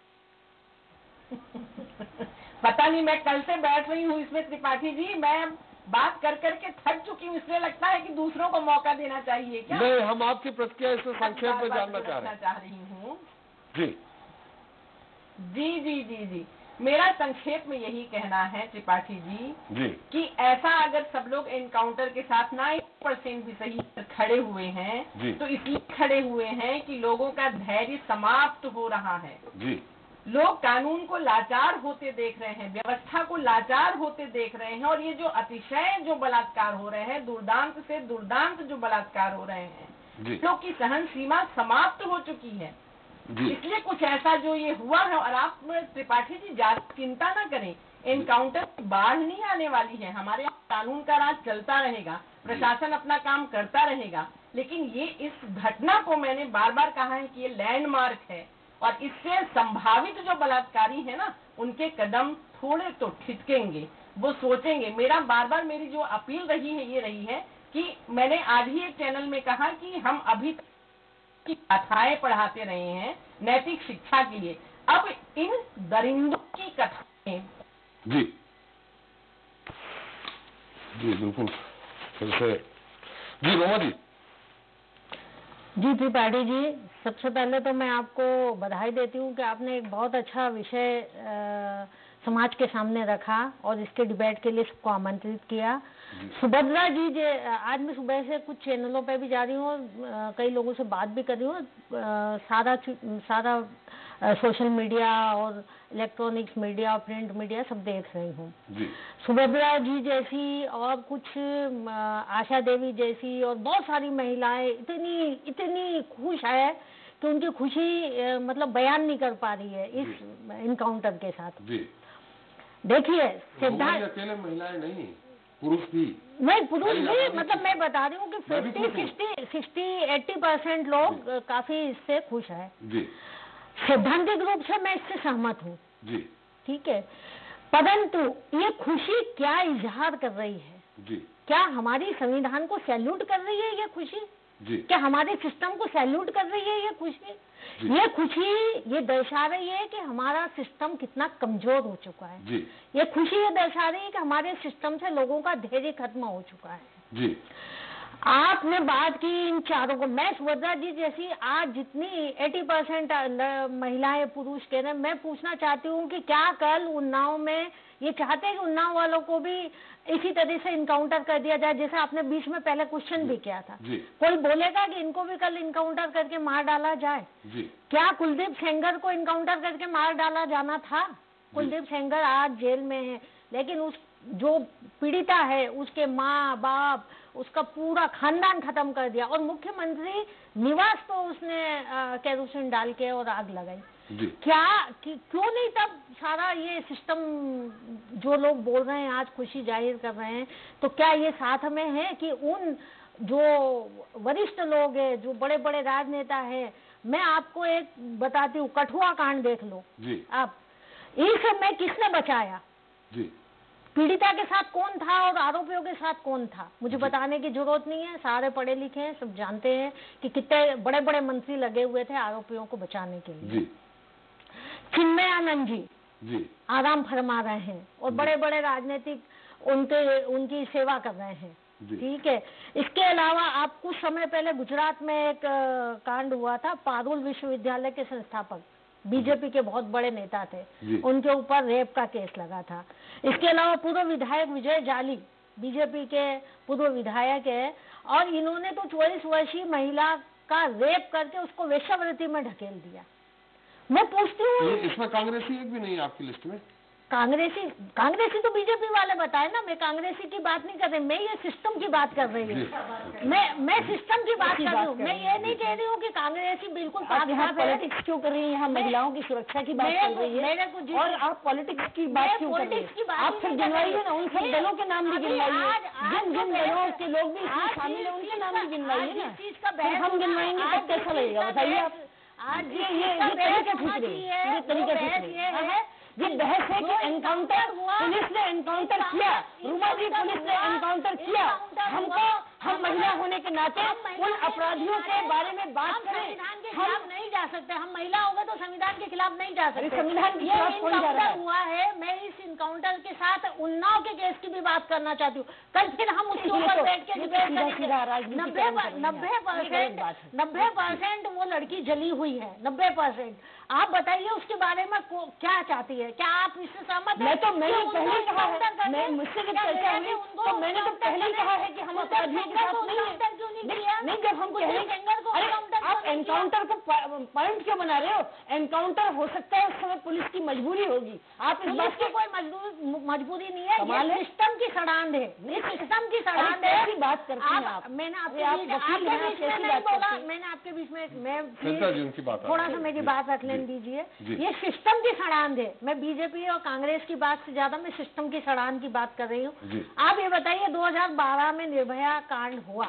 पता नहीं, मैं कल से बैठ रही हूँ इसमें त्रिपाठी जी, मैं बात कर करके थक चुकी हूँ, इसलिए लगता है कि दूसरों को मौका देना चाहिए क्या? नहीं, हम आपकी प्रतिक्रिया इसमें संक्षेप में जानना चाह रहे हैं। चाह रही हूँ जी जी जी जी जी मेरा संक्षेप में यही कहना है त्रिपाठी जी, जी कि ऐसा अगर सब लोग एनकाउंटर के साथ नाइन्टी परसेंट भी सही खड़े हुए हैं तो इसलिए खड़े हुए हैं कि लोगों का धैर्य समाप्त हो रहा है जी। लोग कानून को लाचार होते देख रहे हैं, व्यवस्था को लाचार होते देख रहे हैं, और ये जो अतिशय जो बलात्कार हो रहे हैं, दुर्दांत से दुर्दांत जो बलात्कार हो रहे हैं, लोग की सहन सीमा समाप्त हो चुकी है। इसलिए कुछ ऐसा जो ये हुआ है, और आप त्रिपाठी जी ज्यादा चिंता न करें, एनकाउंटर बाढ़ नहीं आने वाली है। हमारे यहाँ कानून का राज चलता रहेगा, प्रशासन अपना काम करता रहेगा, लेकिन ये इस घटना को मैंने बार बार कहा है कि ये लैंडमार्क है, और इससे संभावित जो बलात्कारी है ना, उनके कदम थोड़े तो ठिठकेंगे, वो सोचेंगे। मेरा बार बार मेरी जो अपील रही है ये रही है कि मैंने आज ही एक चैनल में कहा कि हम अभी की कथाएं पढ़ाते रहे हैं नैतिक शिक्षा के लिए, अब इन दरिंदों की कथाएं। जी जी बिल्कुल। फिर से जी रोमा जी। जी त्रिपाठी जी, सबसे पहले तो मैं आपको बधाई देती हूँ कि आपने एक बहुत अच्छा विषय समाज के सामने रखा और इसके डिबेट के लिए सबको आमंत्रित किया। सुभद्रा जी, जे आज मैं सुबह से कुछ चैनलों पे भी जा रही हूँ और कई लोगों से बात भी कर रही हूँ। सारा सारा सोशल मीडिया और इलेक्ट्रॉनिक्स मीडिया और प्रिंट मीडिया सब देख रही हूँ। सुभद्रा जी जैसी और कुछ आशा देवी जैसी और बहुत सारी महिलाएं इतनी इतनी खुश है कि उनकी खुशी मतलब बयान नहीं कर पा रही है इस इनकाउंटर के साथ। देखिए सिद्धांत, अकेले महिलाएं नहीं, पुरुष भी नहीं, पुरुष भी, मतलब मैं बता रही हूँ कि fifty sixty sixty eighty percent लोग काफी इससे खुश है। सैद्धांतिक रूप से मैं इससे सहमत हूँ, ठीक है, परंतु ये खुशी क्या इजहार कर रही है? जी। क्या हमारी संविधान को सैल्यूट कर रही है ये खुशी? जी। क्या हमारे सिस्टम को सैल्यूट कर रही है ये खुशी? ये खुशी ये दर्शा रही है कि हमारा सिस्टम कितना कमजोर हो चुका है। जी। ये खुशी ये दर्शा रही है कि हमारे सिस्टम से लोगों का धैर्य खत्म हो चुका है। जी। आपने बात की इन चारों को, मैं सुभद्रा जी जैसी आज जितनी अस्सी परसेंट महिलाएं पुरुष कह रहे हैं, मैं पूछना चाहती हूँ कि क्या कल उन्नाव में ये चाहते हैं कि उन्नाव वालों को भी इसी तरह से इनकाउंटर कर दिया जाए, जैसे आपने बीच में पहले क्वेश्चन भी किया था? कोई बोलेगा कि इनको भी कल इनकाउंटर करके मार डाला जाए? जी। क्या कुलदीप सेंगर को इनकाउंटर करके मार डाला जाना था? कुलदीप सेंगर आज जेल में है, लेकिन उस जो पीड़िता है उसके माँ बाप उसका पूरा खानदान खत्म कर दिया, और मुख्यमंत्री निवास तो उसने केरोसिन डाल के और आग लगाई। क्या कि, क्यों नहीं तब सारा ये सिस्टम जो लोग बोल रहे हैं आज खुशी जाहिर कर रहे हैं, तो क्या ये साथ में है कि उन जो वरिष्ठ लोग हैं, जो बड़े बड़े राजनेता हैं, मैं आपको एक बताती हूँ, कठुआ कांड देख लो आप, इस समय किसने बचाया? जी। पीड़िता के साथ कौन था और आरोपियों के साथ कौन था? मुझे बताने की जरूरत नहीं है, सारे पढ़े लिखे हैं, सब जानते हैं कि कितने बड़े बड़े मंत्री लगे हुए थे आरोपियों को बचाने के लिए। जी। चिन्मयानंद जी, जी आराम फरमा रहे हैं और बड़े बड़े राजनीतिक उनके उनकी सेवा कर रहे हैं, ठीक है। इसके अलावा आप कुछ समय पहले गुजरात में एक कांड हुआ था, पारुल विश्वविद्यालय के संस्थापक बीजेपी के बहुत बड़े नेता थे, उनके ऊपर रेप का केस लगा था। इसके अलावा पूर्व विधायक विजय जाली बीजेपी के पूर्व विधायक है, और इन्होंने तो चौबीस वर्षीय महिला का रेप करके उसको वेश्यावृत्ति में ढकेल दिया। मैं पूछती हूँ, इसमें कांग्रेसी एक भी नहीं है आपकी लिस्ट में? कांग्रेसी कांग्रेसी तो बीजेपी वाले बताए ना, मैं कांग्रेसी की बात नहीं कर रही, मैं ये सिस्टम की बात कर रही हूँ। मैं मैं सिस्टम की बात कर रही हूँ, मैं ये नहीं कह रही हूँ कि कांग्रेसी बिल्कुल पॉलिटिक्स क्यों कर रही है, यहाँ महिलाओं की सुरक्षा की बात कर रही है और आप पॉलिटिक्स की बात क्यों कर रही है? आप फिर गिनवाइए ना, उन सब दलों के नाम भी गिनवाइए, जिन जिन दलों के लोग भी इसमें शामिल है उनके नाम भी गिनवाइए ना, फिर हम गिनवाएंगे तब कैसा लगेगा बताइए आप? आज ये ये तरीका ठीक नहीं है, ये तरीका ठीक नहीं है। ये बहस है कि एनकाउंटर पुलिस ने एनकाउंटर किया, रूमा जी पुलिस ने एनकाउंटर किया, हमको हम महिला होने के नाते उन अपराधियों के बारे में बात करें। संविधान के खिलाफ नहीं जा सकते, हम महिला होंगे तो संविधान के खिलाफ नहीं जा सकते। संविधान के खिलाफ कौन जा रहा है? हुआ है, मैं इस इनकाउंटर के साथ उन्नाव के केस की भी बात करना चाहती हूँ। कल फिर हम उसके ऊपर बैठ के डिबेट करेंगे। नब्बे नब्बे परसेंट नब्बे परसेंट वो लड़की जली हुई है, नब्बे परसेंट। आप बताइए उसके बारे में क्या चाहती है, क्या आप इससे सहमत हैं? मैं तो मैंने पहले कहा है, मैं मुझसे जब चर्चा हुई तो मैंने तो पहले ही कहा है कि हम अपराधियों के साथ नहीं है। नहीं, जब हम कह रहे हैं, अरे आप एनकाउंटर को पॉइंट क्यों बना रहे हो? एनकाउंटर हो सकता है उस समय पुलिस की मजबूरी होगी, आप इस बात की कोई मजबूरी नहीं है, ये सिस्टम की सड़ांध है, ये सिस्टम की सड़ांध है। ऐसी बात करती हैं आप, मैंने आपके बीच में नहीं बोला, मैंने आपके बीच में मैं थोड़ा सा मेरी बात रख लेने दीजिए। ये सिस्टम की सड़ांध है, मैं बीजेपी और कांग्रेस की बात से ज्यादा मैं सिस्टम की सड़ांध की बात कर रही हूँ। आप ये बताइए, दो हजार बारह में निर्भया कांड हुआ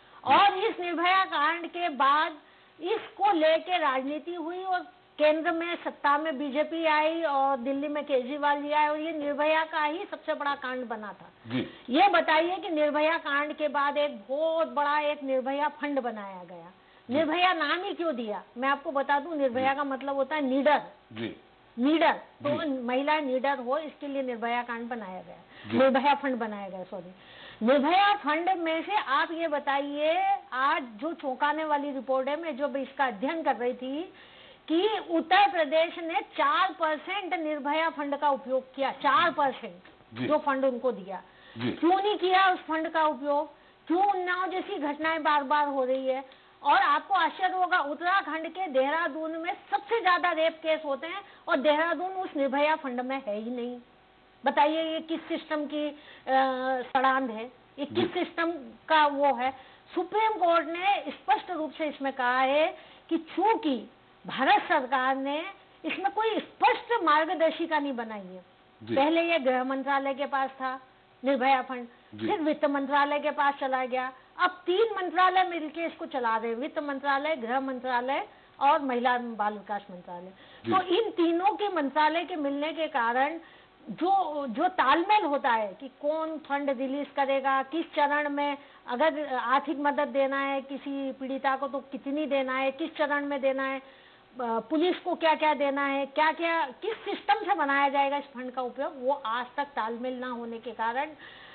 और इस निर्भया कांड के बाद इसको लेके राजनीति हुई और केंद्र में सत्ता में बीजेपी आई और दिल्ली में केजरीवाल जी आए और ये निर्भया का ही सबसे बड़ा कांड बना था। जी। ये बताइए कि निर्भया कांड के बाद एक बहुत बड़ा एक निर्भया फंड बनाया गया। निर्भया नाम ही क्यों दिया मैं आपको बता दूं, निर्भया का मतलब होता है नीडर। जी। नीडर, तो महिला नीडर हो इसके लिए निर्भया कांड बनाया गया, निर्भया फंड बनाया गया, सॉरी निर्भया फंड में से आप ये बताइए, आज जो चौंकाने वाली रिपोर्ट है, मैं जो इसका अध्ययन कर रही थी कि उत्तर प्रदेश ने चार परसेंट निर्भया फंड का उपयोग किया, चार परसेंट जो फंड उनको दिया। क्यों नहीं किया उस फंड का उपयोग? क्यों उन्नाव जैसी घटनाएं बार बार हो रही है? और आपको आश्चर्य होगा, उत्तराखंड के देहरादून में सबसे ज्यादा रेप केस होते हैं और देहरादून उस निर्भया फंड में है ही नहीं। बताइए ये किस सिस्टम की सड़ांध है, ये किस सिस्टम का वो है? सुप्रीम कोर्ट ने स्पष्ट रूप से इसमें कहा है कि चूंकि भारत सरकार ने इसमें कोई स्पष्ट मार्गदर्शिका नहीं बनाई है। पहले ये गृह मंत्रालय के पास था निर्भया फंड, फिर वित्त मंत्रालय के पास चला गया, अब तीन मंत्रालय मिलकर इसको चला रहे, वित्त मंत्रालय, गृह मंत्रालय और महिला बाल विकास मंत्रालय। तो इन तीनों के मंत्रालय के मिलने के कारण जो जो तालमेल होता है कि कौन फंड रिलीज करेगा, किस चरण में, अगर आर्थिक मदद देना है किसी पीड़िता को तो कितनी देना है, किस चरण में देना है, पुलिस को क्या क्या देना है, क्या क्या किस सिस्टम से बनाया जाएगा इस फंड का उपयोग, वो आज तक तालमेल ना होने के कारण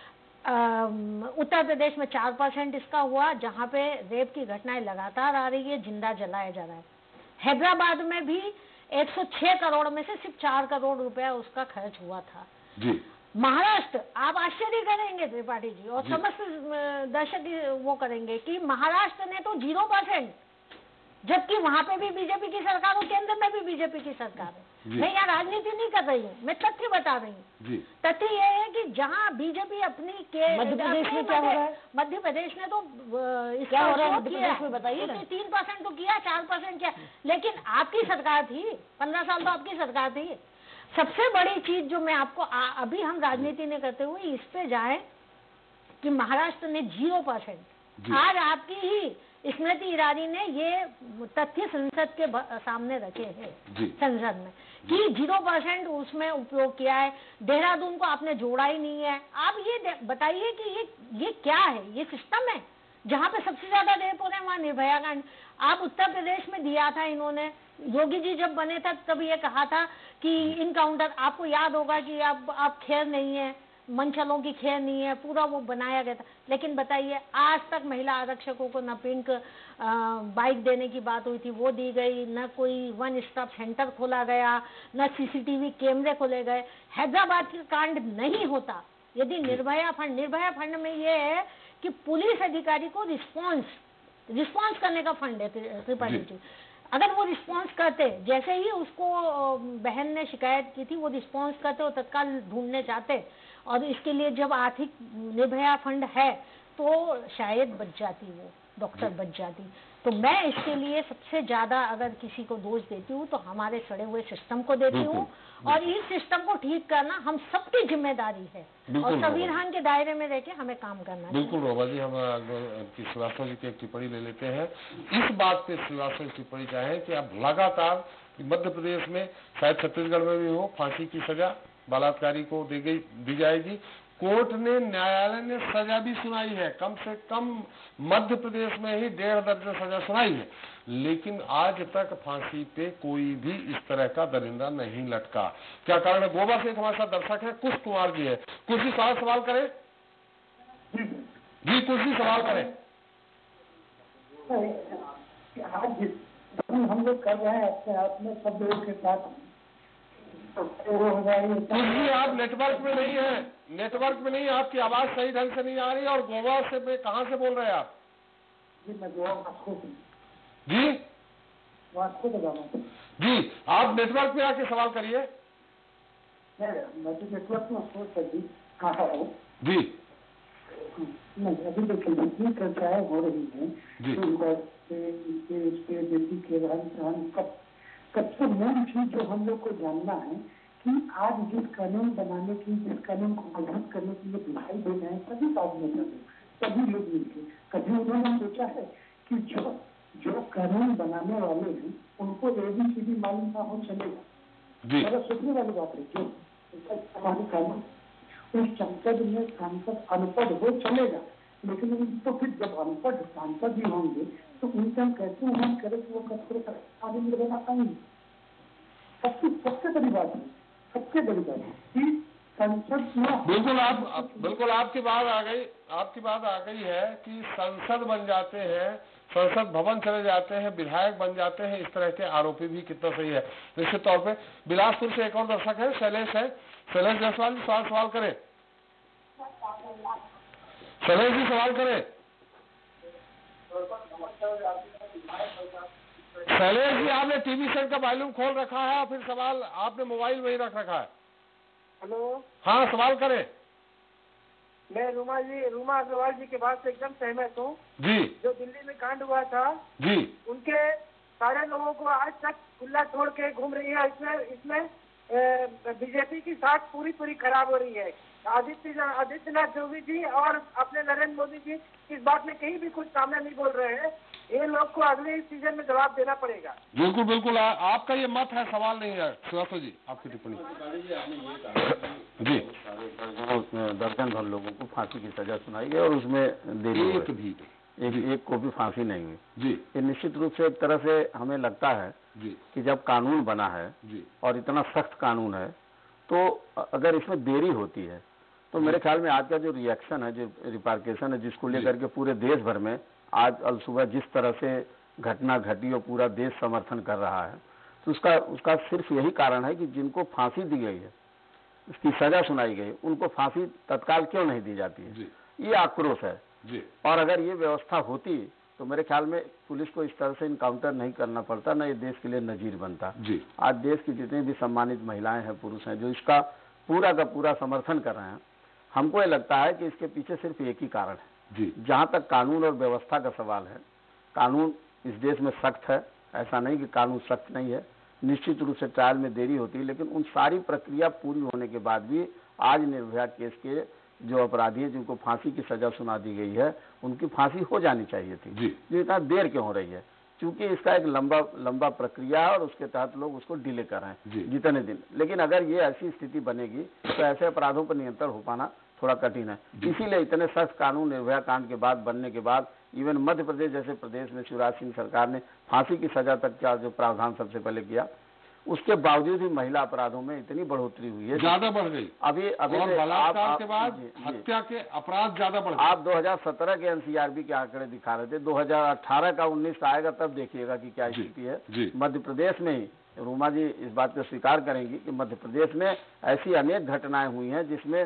उत्तर प्रदेश में चार परसेंट इसका हुआ, जहां पे रेप की घटनाएं लगातार आ रही है, जिंदा जलाया जा रहा है। हैदराबाद में भी एक सौ छह करोड़ में से सिर्फ चार करोड़ रुपया उसका खर्च हुआ था। जी। महाराष्ट्र, आप आश्चर्य करेंगे त्रिपाठी जी और समस्त दर्शक वो करेंगे कि महाराष्ट्र ने तो जीरो परसेंट, जबकि वहां पे भी बीजेपी की सरकार और केंद्र में भी बीजेपी की सरकार है। मैं यहाँ राजनीति नहीं कर रही हूँ, मैं तथ्य बता रही हूँ। तथ्य ये है कि जहाँ बीजेपी अपनी के मध्य प्रदेश में क्या हो रहा है? मध्य प्रदेश ने तो क्या हो रहा है मध्य प्रदेश में बताइए ना। तीन परसेंट तो किया, चार परसेंट किया, लेकिन आपकी सरकार थी, पंद्रह साल तो आपकी सरकार थी। सबसे बड़ी चीज जो मैं आपको आ, अभी हम राजनीति नहीं करते हुए इस पे जाए कि महाराष्ट्र ने जीरो परसेंट, आज आपकी ही स्मृति ईरानी ने ये तथ्य संसद के सामने रखे हैं संसद में कि जीरो परसेंट उसमें उपयोग किया है। देहरादून को आपने जोड़ा ही नहीं है। आप ये बताइए कि ये ये क्या है? ये सिस्टम है जहाँ पे सबसे ज्यादा रेप हो रहे हैं, वहाँ निर्भया कांड आप उत्तर प्रदेश में दिया था इन्होंने। योगी जी जब बने तक तब ये कहा था कि इनकाउंटर, आपको याद होगा कि अब आप खेर नहीं है, मंचलों की खेर नहीं है, पूरा वो बनाया गया था। लेकिन बताइए आज तक महिला आरक्षकों को न पिंक बाइक देने की बात हुई थी, वो दी गई, न कोई वन स्टॉप सेंटर खोला गया, न सीसीटीवी कैमरे खोले गए। हैदराबाद का कांड नहीं होता यदि निर्भया फंड, निर्भया फंड में ये है कि पुलिस अधिकारी को रिस्पॉन्स रिस्पॉन्स करने का फंड है त्रिपाठी जी। अगर वो रिस्पॉन्स करते, जैसे ही उसको बहन ने शिकायत की थी, वो रिस्पॉन्स करते और तत्काल ढूंढने जाते, और इसके लिए जब आर्थिक निर्भया फंड है तो शायद बच जाती, वो डॉक्टर बच जाती। तो मैं इसके लिए सबसे ज्यादा अगर किसी को दोष देती हूँ तो हमारे सड़े हुए सिस्टम को देती हूँ, और इस सिस्टम को ठीक करना हम सबकी जिम्मेदारी है, और संविधान के दायरे में रह के हमें काम करना। बिल्कुल रोबा जी, हम श्रीवास्तव जी की एक टिप्पणी ले लेते हैं। इस बात पे श्रीवास्तव की टिप्पणी चाहे कि अब लगातार मध्य प्रदेश में, शायद छत्तीसगढ़ में भी हो, फांसी की सजा बलात्कारी को दी गई दी जाएगी। कोर्ट ने, न्यायालय ने सजा भी सुनाई है, कम से कम मध्य प्रदेश में ही डेढ़ दर्जन सजा सुनाई है, लेकिन आज तक फांसी पे कोई भी इस तरह का दरिंदा नहीं लटका। क्या कारण है? गोवा से एक हमारे साथ दर्शक है, कुश कुमार जी है। कुछ ही सवाल सवाल करें जी, कुछ ही सवाल करें। हम लोग कर रहे हैं अपने आप में सब लोगों के साथ, जी आप नेटवर्क में नहीं है, नेटवर्क में नहीं, आपकी आवाज सही ढंग से नहीं आ रही। और गोवा से में कहाँ से बोल रहे हैं आप? जी मैं गोवा वास्को से। जी वास्को से जाना। जी आप नेटवर्क में आके सवाल करिए। मैं तो नेटवर्क में सोच सकती कहाँ है जी। नहीं, अभी देखिए जितनी चर्चाएं हो रही हैं जी, बेटी के रहन सहन, कब सबसे मूल चीज जो हम लोग को जानना है कि आज जिस कानून बनाने की, जिस कानून को मजबूत करने के लिए दिखाई दे रहे हैं सभी साथ में सभी लोग मिलकर, कभी उन्होंने सोचा है कि जो जो कानून बनाने वाले हैं उनको एबीसीडी मालूम ना हो चलेगा? अगर सोचने वाली बात है, जो हमारे कानून उस संसद में सांसद अनपढ़ हो चलेगा, लेकिन तो फिर जब अनपढ़ सांसद भी होंगे तो उनसे हम कैसे उम्मीद करें कि वो कचरे का कानून बना पाएंगे? सबसे सबसे बड़ी बात है, सबसे बड़ी बात है कि संसद में बिल्कुल आप बिल्कुल आपकी बात आ गई, आपकी बात आ गई है कि संसद बन जाते हैं, संसद भवन चले जाते हैं, विधायक बन जाते हैं, इस तरह के आरोपी भी कितना सही है। निश्चित तौर पे बिलासपुर से एक और दर्शक है, शैलेश है। शैलेश जायसवाल जी सवाल सवाल करें। शैलेश जी सवाल करें। शैलेश जी आपने टीवी सेट का वॉल्यूम खोल रखा है और फिर सवाल आपने मोबाइल में ही रख रखा है। हेलो, हाँ सवाल करें। मैं रूमा जी रूमा अग्रवाल जी के बात से एकदम सहमत हूँ जी। जो दिल्ली में कांड हुआ था जी, उनके सारे लोगों को आज तक खुला छोड़ के घूम रही है। इसमें इसमें बीजेपी की साख पूरी पूरी खराब हो रही है। आदित्य आदित्यनाथ योगी जी और अपने नरेंद्र मोदी जी इस बात में कहीं भी कुछ सामने नहीं बोल रहे हैं। ये लोग को अगले सीजन में जवाब देना पड़ेगा। बिल्कुल बिल्कुल, आ, आपका ये मत है, सवाल नहीं है। श्रीवास्तव जी आपकी टिप्पणी। जी, दर्जन भर लोगों को फांसी की सजा सुनाई गई और उसमें देरी एक भी एक, एक को भी फांसी नहीं हुई जी। ये निश्चित रूप से एक तरह से हमें लगता है जी कि जब कानून बना है जी और इतना सख्त कानून है तो अगर इसमें देरी होती है तो मेरे ख्याल में आज का जो रिएक्शन है, जो रिपार्केशन है, जिसको लेकर के पूरे देश भर में आज अल सुबह जिस तरह से घटना घटी और पूरा देश समर्थन कर रहा है, तो उसका उसका सिर्फ यही कारण है कि जिनको फांसी दी गई है, उसकी सजा सुनाई गई, उनको फांसी तत्काल क्यों नहीं दी जाती है, ये आक्रोश है जी। और अगर ये व्यवस्था होती तो मेरे ख्याल में पुलिस को इस तरह से इनकाउंटर नहीं करना पड़ता, न ये देश के लिए नजीर बनता जी। आज देश की जितनी भी सम्मानित महिलाएं हैं, पुरुष हैं, जो इसका पूरा का पूरा समर्थन कर रहे हैं, हमको ये लगता है कि इसके पीछे सिर्फ एक ही कारण है जी। जहां तक कानून और व्यवस्था का सवाल है, कानून इस देश में सख्त है, ऐसा नहीं कि कानून सख्त नहीं है। निश्चित रूप से ट्रायल में देरी होती है, लेकिन उन सारी प्रक्रिया पूरी होने के बाद भी आज निर्भया केस के जो अपराधी है, जिनको फांसी की सजा सुना दी गई है, उनकी फांसी हो जानी चाहिए थी जी। जो इतना देर क्यों हो रही है? क्योंकि इसका एक लंबा लंबा प्रक्रिया है और उसके तहत लोग उसको डिले कर रहे हैं जितने दिन। लेकिन अगर ये ऐसी स्थिति बनेगी तो ऐसे अपराधों पर नियंत्रण हो पाना थोड़ा कठिन है। इसीलिए इतने सख्त कानून निर्भया कांड के बाद बनने के बाद इवन मध्य प्रदेश जैसे प्रदेश में शिवराज सिंह सरकार ने फांसी की सजा तक का जो प्रावधान सबसे पहले किया, उसके बावजूद भी महिला अपराधों में इतनी बढ़ोतरी हुई है, ज्यादा बढ़ गई। अभी अभी और बलात्कार के बाद जी, जी, हत्या के अपराध ज्यादा बढ़ गए। आप दो हज़ार सत्रह के एनसीआरबी के आंकड़े दिखा रहे थे, दो हज़ार अठारह का उन्नीस का आएगा तब देखिएगा कि क्या स्थिति है। मध्य प्रदेश में ही रूमा जी इस बात को स्वीकार करेंगी कि मध्य प्रदेश में ऐसी अनेक घटनाएं हुई हैं जिसमें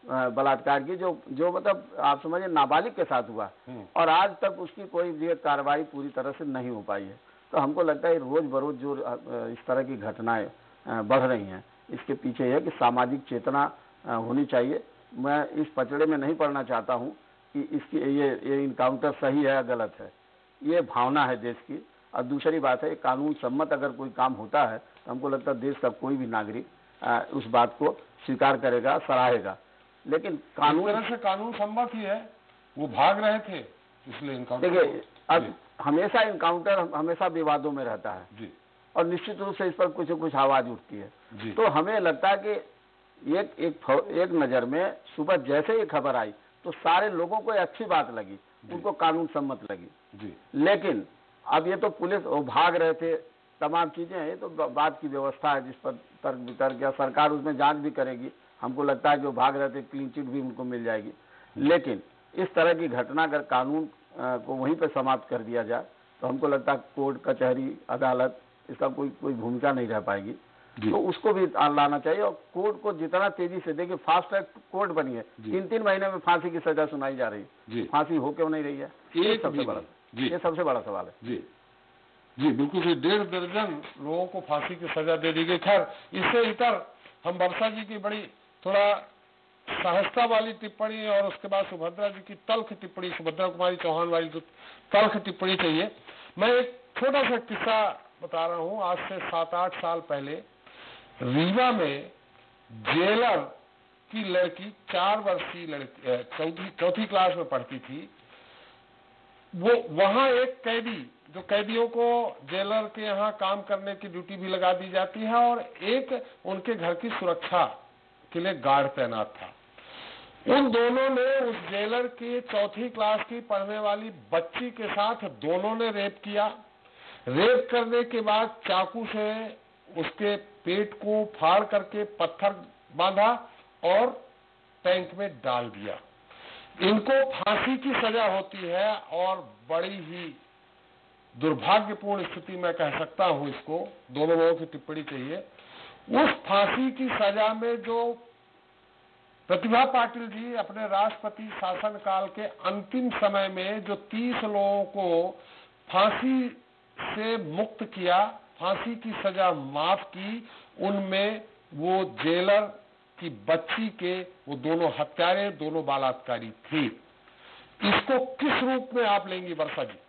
बलात्कार की, जो जो मतलब आप समझिए नाबालिग के साथ हुआ, और आज तक उसकी कोई भी कार्रवाई पूरी तरह से नहीं हो पाई है। तो हमको लगता है रोज बरोज जो इस तरह की घटनाएं बढ़ रही हैं, इसके पीछे है कि सामाजिक चेतना होनी चाहिए। मैं इस पचड़े में नहीं पड़ना चाहता हूं कि इसकी ये ये इनकाउंटर सही है या गलत है, ये भावना है देश की। और दूसरी बात है, कानून सम्मत अगर कोई काम होता है तो हमको लगता है देश का कोई भी नागरिक उस बात को स्वीकार करेगा, सराहेगा। लेकिन कानून तरह से कानून सम्मत ही है, वो भाग रहे थे इसलिए इनकाउंटर। देखिए, अब हमेशा इनकाउंटर हमेशा विवादों में रहता है जी, और निश्चित रूप से इस पर कुछ कुछ आवाज उठती है जी। तो हमें लगता है कि एक एक एक नजर में सुबह जैसे ही खबर आई तो सारे लोगों को अच्छी बात लगी, उनको कानून सम्मत लगी जी। लेकिन अब ये तो पुलिस वो भाग रहे थे, तमाम चीजें हैं, ये तो बात की व्यवस्था है जिस पर तर्क वितर्क या सरकार उसमें जांच भी करेगी। हमको लगता है जो भाग रहे थे क्लीन चिट भी उनको मिल जाएगी। लेकिन इस तरह की घटना अगर कानून को वहीं पर समाप्त कर दिया जाए तो हमको लगता है कोर्ट, कचहरी, अदालत इसका कोई कोई भूमिका नहीं रह पाएगी। तो उसको भी लाना चाहिए और कोर्ट को जितना तेजी से, देखिए फास्ट ट्रैक कोर्ट बनी है, तीन तीन महीने में फांसी की सजा सुनाई जा रही है, फांसी हो क्यों नहीं रही है, ये सबसे बड़ा ये सबसे बड़ा सवाल है। जी जी बिल्कुल से डेढ़ दर्जन लोगों को फांसी की सजा दे दी गई। खैर, इससे इतर हम वर्षा जी की बड़ी थोड़ा सहजता वाली टिप्पणी और उसके बाद सुभद्रा जी की तल्ख टिप्पणी, सुभद्रा कुमारी चौहान वाली जो तल्ख टिप्पणी चाहिए, मैं एक छोटा सा किस्सा बता रहा हूँ। आज से सात आठ साल पहले रीवा में जेलर की लड़की, चार वर्षीय लड़की, चौथी चौथी क्लास में पढ़ती थी, वो वहां एक कैदी, जो कैदियों को जेलर के यहाँ काम करने की ड्यूटी भी लगा दी जाती है, और एक उनके घर की सुरक्षा के लिए गार्ड तैनात था। उन दोनों ने उस जेलर की चौथी क्लास की पढ़ने वाली बच्ची के साथ दोनों ने रेप किया। रेप करने के बाद चाकू से उसके पेट को फाड़ करके पत्थर बांधा और टैंक में डाल दिया। इनको फांसी की सजा होती है और बड़ी ही दुर्भाग्यपूर्ण स्थिति मैं कह सकता हूं इसको, दोनों लोगों की टिप्पणी चाहिए। उस फांसी की सजा में जो प्रतिभा पाटिल जी अपने राष्ट्रपति शासनकाल के अंतिम समय में जो तीस लोगों को फांसी से मुक्त किया, फांसी की सजा माफ की, उनमें वो जेलर की बच्ची के वो दोनों हत्यारे, दोनों बलात्कारी थे। इसको किस रूप में आप लेंगी वर्षा जी?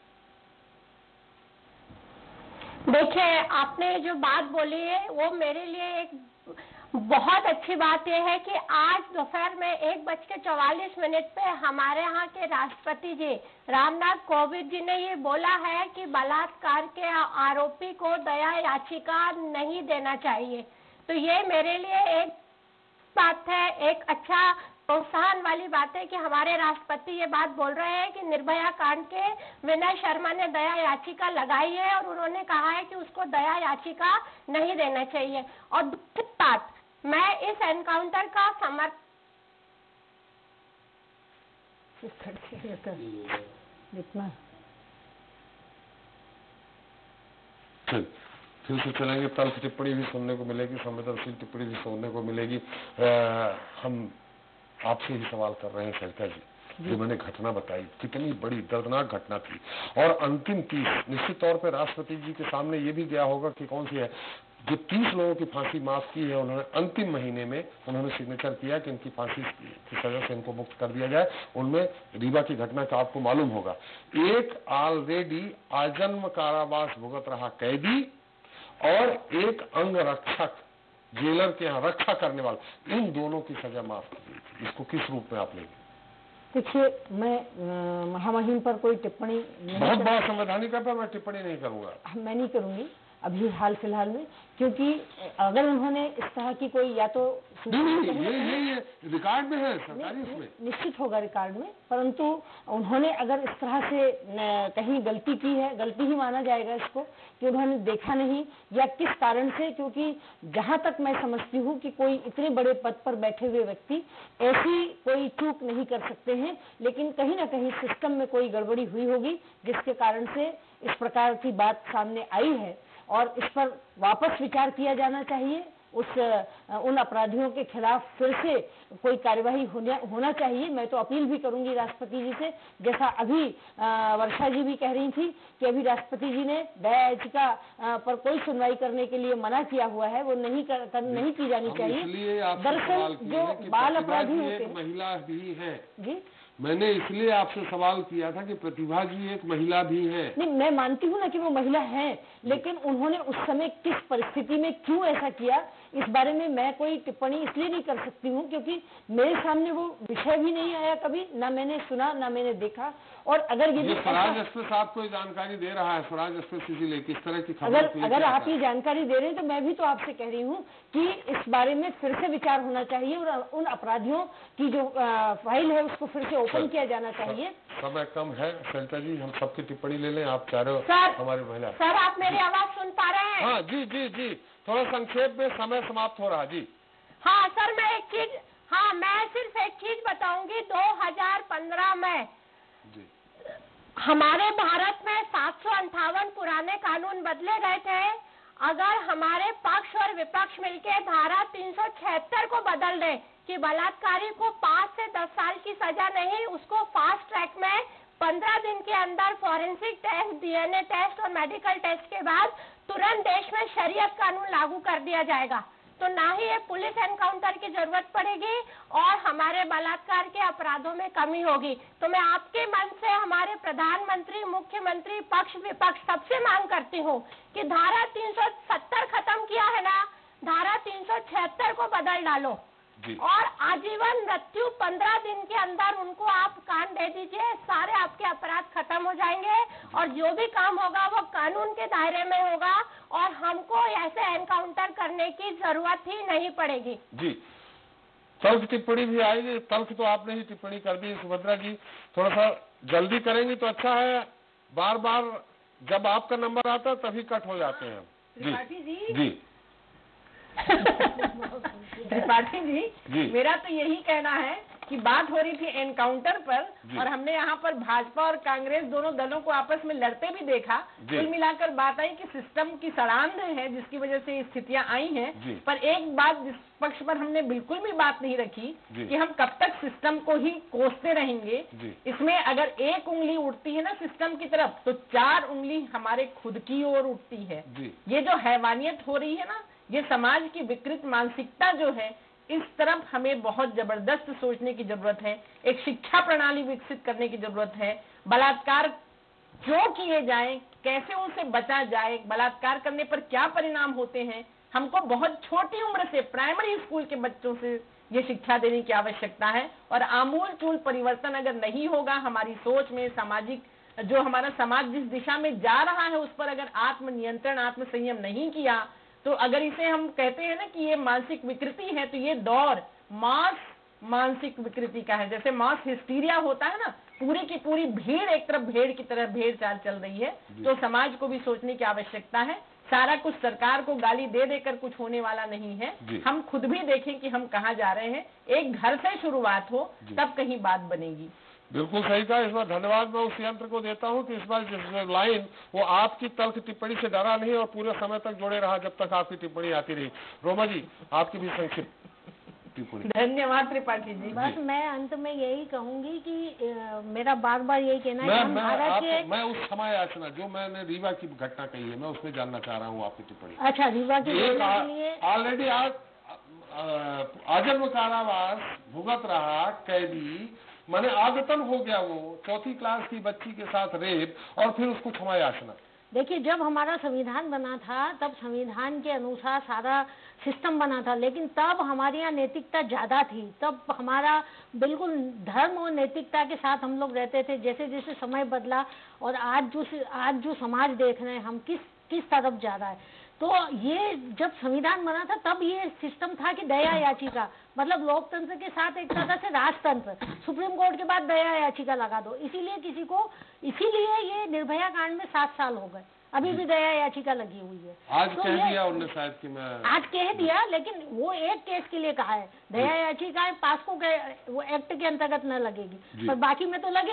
देखिए, आपने जो बात बोली है वो मेरे लिए एक बहुत अच्छी बात यह है कि आज दोपहर में एक बज के चौवालीस मिनट पे हमारे यहाँ के राष्ट्रपति जी रामनाथ कोविंद जी ने ये बोला है कि बलात्कार के आरोपी को दया याचिका नहीं देना चाहिए। तो ये मेरे लिए एक बात है, एक अच्छा प्रोत्साहन वाली बात है कि हमारे राष्ट्रपति ये बात बोल रहे हैं कि निर्भया कांड के विनय शर्मा ने दया याचिका लगाई है और उन्होंने कहा है कि उसको दया याचिका नहीं देना चाहिए। और दूसरी बात, मैं इस एनकाउंटर का समर्थन फिर से चलेंगे, तल्ख टिप्पणी भी सुनने को मिलेगी, संवेदनशील टिप्पणी भी सुनने को मिलेगी। आ, हम आपसे ही सवाल कर रहे हैं सरिता जी, जो मैंने घटना बताई कितनी बड़ी दर्दनाक घटना थी, और अंतिम तीस, निश्चित तौर पर राष्ट्रपति जी के सामने ये भी गया होगा कि कौन सी है, जो तीस लोगों की फांसी माफ की है, उन्होंने अंतिम महीने में उन्होंने सिग्नेचर किया कि इनकी फांसी की सजा से इनको मुक्त कर दिया जाए। उनमें रीवा की घटना का आपको मालूम होगा, एक ऑलरेडी आजन्म कारावास भुगत रहा कैदी और एक अंगरक्षक जेलर के यहाँ रक्षा करने वाला, इन दोनों की सजा माफ की गई थी। इसको किस रूप में आप लेंगे? देखिए, मैं महामहिम पर कोई टिप्पणी बहुत बड़ा संवैधानिक पर मैं टिप्पणी नहीं करूंगा, मैं नहीं करूंगी अभी हाल फिलहाल में, क्योंकि अगर उन्होंने इस तरह की कोई या तो नहीं, नहीं, ये ये ये रिकॉर्ड में है, सरकारी उसमें निश्चित होगा रिकॉर्ड में, परंतु उन्होंने अगर इस तरह से कहीं गलती की है, गलती ही माना जाएगा इसको कि उन्होंने देखा नहीं या किस कारण से, क्योंकि जहां तक मैं समझती हूँ कि कोई इतने बड़े पद पर बैठे हुए व्यक्ति ऐसी कोई चूक नहीं कर सकते हैं, लेकिन कहीं ना कहीं सिस्टम में कोई गड़बड़ी हुई होगी जिसके कारण से इस प्रकार की बात सामने आई है, और इस पर वापस विचार किया जाना चाहिए। उस उन अपराधियों के खिलाफ फिर से कोई कार्यवाही होना होना चाहिए। मैं तो अपील भी करूंगी राष्ट्रपति जी से, जैसा अभी वर्षा जी भी कह रही थी कि अभी राष्ट्रपति जी ने दया याचिका पर कोई सुनवाई करने के लिए मना किया हुआ है, वो नहीं कर, कर नहीं की जानी चाहिए। दरअसल जो बाल अपराधी होते हैं, महिला भी है जी, मैंने इसलिए आपसे सवाल किया था कि प्रतिभा जी एक महिला भी है। नहीं, मैं मानती हूँ ना कि वो महिला है, लेकिन उन्होंने उस समय किस परिस्थिति में क्यों ऐसा किया, इस बारे में मैं कोई टिप्पणी इसलिए नहीं कर सकती हूँ क्योंकि मेरे सामने वो विषय भी नहीं आया कभी, ना मैंने सुना ना मैंने देखा। और अगर ये स्वराज एक्सप्रेस आपको जानकारी दे रहा है, स्वराज एक्सप्रेस इसीलिए किस तरह की खबर, अगर अगर आप ये जानकारी दे रहे हैं तो मैं भी तो आपसे कह रही हूँ कि इस बारे में फिर से विचार होना चाहिए और उन अपराधियों की जो फाइल है उसको फिर से ओपन किया जाना चाहिए। समय कम है सरिता जी, हम सबकी टिप्पणी ले लें, आप चारों हमारे महिला। सर आप मेरी आवाज सुन पा रहे हैं? हाँ जी जी जी, थोड़ा संक्षेप में, समय समाप्त हो रहा जी। हाँ सर, मैं एक चीज हाँ मैं सिर्फ एक चीज बताऊंगी। दो हजार पंद्रह में जी हमारे भारत में सात सौ अंठावन पुराने कानून बदले गए थे। अगर हमारे पक्ष और विपक्ष मिलकर धारा तीन सौ छिहत्तर को बदल दे कि बलात्कारी को पाँच से दस साल की सजा नहीं, उसको फास्ट ट्रैक में पंद्रह दिन के अंदर फॉरेंसिक टेस्ट, डीएनए टेस्ट और मेडिकल टेस्ट के बाद तुरंत देश में शरीयत कानून लागू कर दिया जाएगा, तो ना ही ये पुलिस एनकाउंटर की जरूरत पड़ेगी और हमारे बलात्कार के अपराधों में कमी होगी। तो मैं आपके मन से हमारे प्रधानमंत्री, मुख्यमंत्री, पक्ष विपक्ष सबसे मांग करती हूँ कि धारा तीन सौ सत्तर खत्म किया है ना, धारा तीन सौ छिहत्तर को बदल डालो और आजीवन मृत्यु पंद्रह दिन के अंदर उनको आप कान दे दीजिए, सारे आपके अपराध खत्म हो जाएंगे और जो भी काम होगा वो कानून के दायरे में होगा और हमको ऐसे एनकाउंटर करने की जरूरत ही नहीं पड़ेगी। जी, तल्ख टिप्पणी भी आएगी, तल्ख तो आपने ही टिप्पणी कर दी सुभद्रा जी, थोड़ा सा जल्दी करेंगी तो अच्छा है, बार बार जब आपका नंबर आता है तभी कट हो जाते हैं। त्रिपाठी जी, जी त्रिपाठी जी, जी मेरा तो यही कहना है कि बात हो रही थी एनकाउंटर पर और हमने यहाँ पर भाजपा और कांग्रेस दोनों दलों को आपस में लड़ते भी देखा। कुल मिलाकर बात आई कि सिस्टम की सड़ांध है जिसकी वजह से स्थितियां आई हैं, पर एक बात जिस पक्ष पर हमने बिल्कुल भी बात नहीं रखी कि हम कब तक सिस्टम को ही कोसते रहेंगे। इसमें अगर एक उंगली उठती है ना सिस्टम की तरफ तो चार उंगली हमारे खुद की ओर उठती है। ये जो हैवानियत हो रही है ना, ये समाज की विकृत मानसिकता जो है, इस तरफ हमें बहुत जबरदस्त सोचने की जरूरत है। एक शिक्षा प्रणाली विकसित करने की जरूरत है। बलात्कार क्यों किए जाएं, कैसे उनसे बचा जाए, बलात्कार करने पर क्या परिणाम होते हैं, हमको बहुत छोटी उम्र से प्राइमरी स्कूल के बच्चों से ये शिक्षा देने की आवश्यकता है। और आमूल चूल परिवर्तन अगर नहीं होगा हमारी सोच में, सामाजिक जो हमारा समाज जिस दिशा में जा रहा है उस पर अगर आत्म नियंत्रण, आत्म संयम नहीं किया, तो अगर इसे हम कहते हैं ना कि ये मानसिक विकृति है, तो ये दौर मास मानसिक विकृति का है। जैसे मास हिस्टीरिया होता है ना, पूरी की पूरी भीड़ एक तरफ भेड़ की तरह भेड़ चाल चल रही है। तो समाज को भी सोचने की आवश्यकता है। सारा कुछ सरकार को गाली दे देकर कुछ होने वाला नहीं है। हम खुद भी देखें कि हम कहाँ जा रहे हैं। एक घर से शुरुआत हो तब कहीं बात बनेगी। बिल्कुल सही कहा। इस बार धन्यवाद मैं उस यंत्र को देता हूं कि इस बार जिस लाइन वो आपकी तल्ख टिप्पणी से डरा नहीं और पूरे समय तक जुड़े रहा जब तक आपकी टिप्पणी आती रही। रोमा जी, आपकी भी संक्षिप्त टिप्पणी। धन्यवाद त्रिपाठी जी। बस मैं अंत में यही कहूंगी कि आ, मेरा बार बार यही कहना है मैं, कि हम मैं, भारत आप, के मैं उस समय याचना जो मैंने रीवा की घटना कही है मैं उसमें जानना चाह रहा हूँ आपकी टिप्पणी। अच्छा, रीवा की घटना के लिए ऑलरेडी आज आजीवन कारावास भुगत रहा कैदी, माने आगतन हो गया, वो चौथी क्लास की बच्ची के साथ रेप और फिर उसको क्षमा याचना। देखिए, जब हमारा संविधान बना था तब संविधान के अनुसार सारा सिस्टम बना था, लेकिन तब हमारे यहाँ नैतिकता ज्यादा थी। तब हमारा बिल्कुल धर्म और नैतिकता के साथ हम लोग रहते थे। जैसे जैसे समय बदला और आज जो आज जो समाज देख रहे हैं हम किस किस तरफ जा रहा है, तो ये जब संविधान बना था तब ये सिस्टम था कि दया याचिका, मतलब लोकतंत्र के साथ एक तरह से राजतंत्र, सुप्रीम कोर्ट के बाद दया याचिका लगा दो। इसीलिए किसी को इसीलिए ये निर्भया कांड में सात साल हो गए, अभी भी दया याचिका लगी हुई है। आज तो कह दिया उन्होंने शायद कि मैं आज कह दिया, लेकिन वो एक केस के लिए कहा है। दया याचिका पास्को के वो एक्ट के अंतर्गत न लगेगी, पर बाकी में तो लगेगी।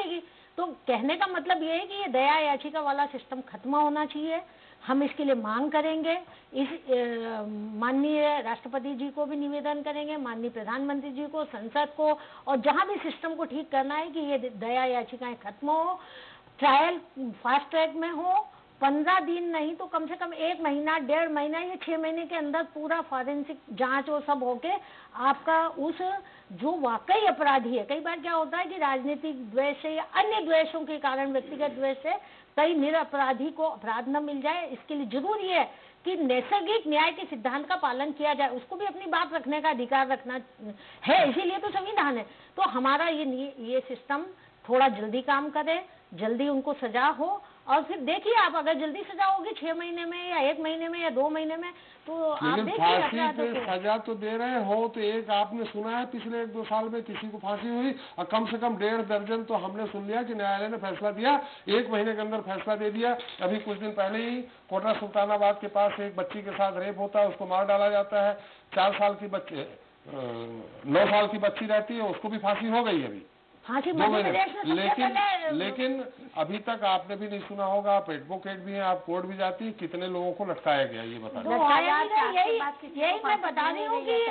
तो कहने का मतलब ये है कि ये दया याचिका वाला सिस्टम खत्म होना चाहिए। हम इसके लिए मांग करेंगे, इस माननीय राष्ट्रपति जी को भी निवेदन करेंगे, माननीय प्रधानमंत्री जी को, संसद को, और जहां भी सिस्टम को ठीक करना है कि ये दया याचिकाएं खत्म हो, ट्रायल फास्ट ट्रैक में हो, पंद्रह दिन नहीं तो कम से कम एक महीना, डेढ़ महीना या छह महीने के अंदर पूरा फॉरेंसिक जांच और सब होके आपका उस जो वाकई अपराधी है, कई बार क्या होता है कि राजनीतिक द्वेष से या अन्य द्वेषों के कारण, व्यक्तिगत द्वेष से कई निरपराधी को अपराध न मिल जाए। इसके लिए जरूरी है कि नैसर्गिक न्याय के सिद्धांत का पालन किया जाए, उसको भी अपनी बात रखने का अधिकार रखना है, इसीलिए तो संविधान है। तो हमारा ये ये सिस्टम थोड़ा जल्दी काम करे, जल्दी उनको सजा हो, और फिर देखिए आप अगर जल्दी सजा होगी छह महीने में या एक महीने में या दो महीने में, तो आप लेकिन देखिए फांसी पे सजा तो दे रहे हो, तो एक आपने सुना है पिछले एक दो साल में किसी को फांसी हुई, और कम से कम डेढ़ दर्जन तो हमने सुन लिया कि न्यायालय ने फैसला दिया, एक महीने के अंदर फैसला दे दिया। अभी कुछ दिन पहले ही कोटा सुल्तानाबाद के पास एक बच्ची के साथ रेप होता है, उसको मार डाला जाता है, चार साल की बच्ची, नौ साल की बच्ची रहती है, उसको भी फांसी हो गई अभी फांसी। लेकिन लेकिन अभी तक आपने भी नहीं सुना होगा, आप एडवोकेट भी हैं, आप कोर्ट भी जाती है, कितने लोगों को लटकाया गया ये बता दो यही यही मैं बता रही हूँ कि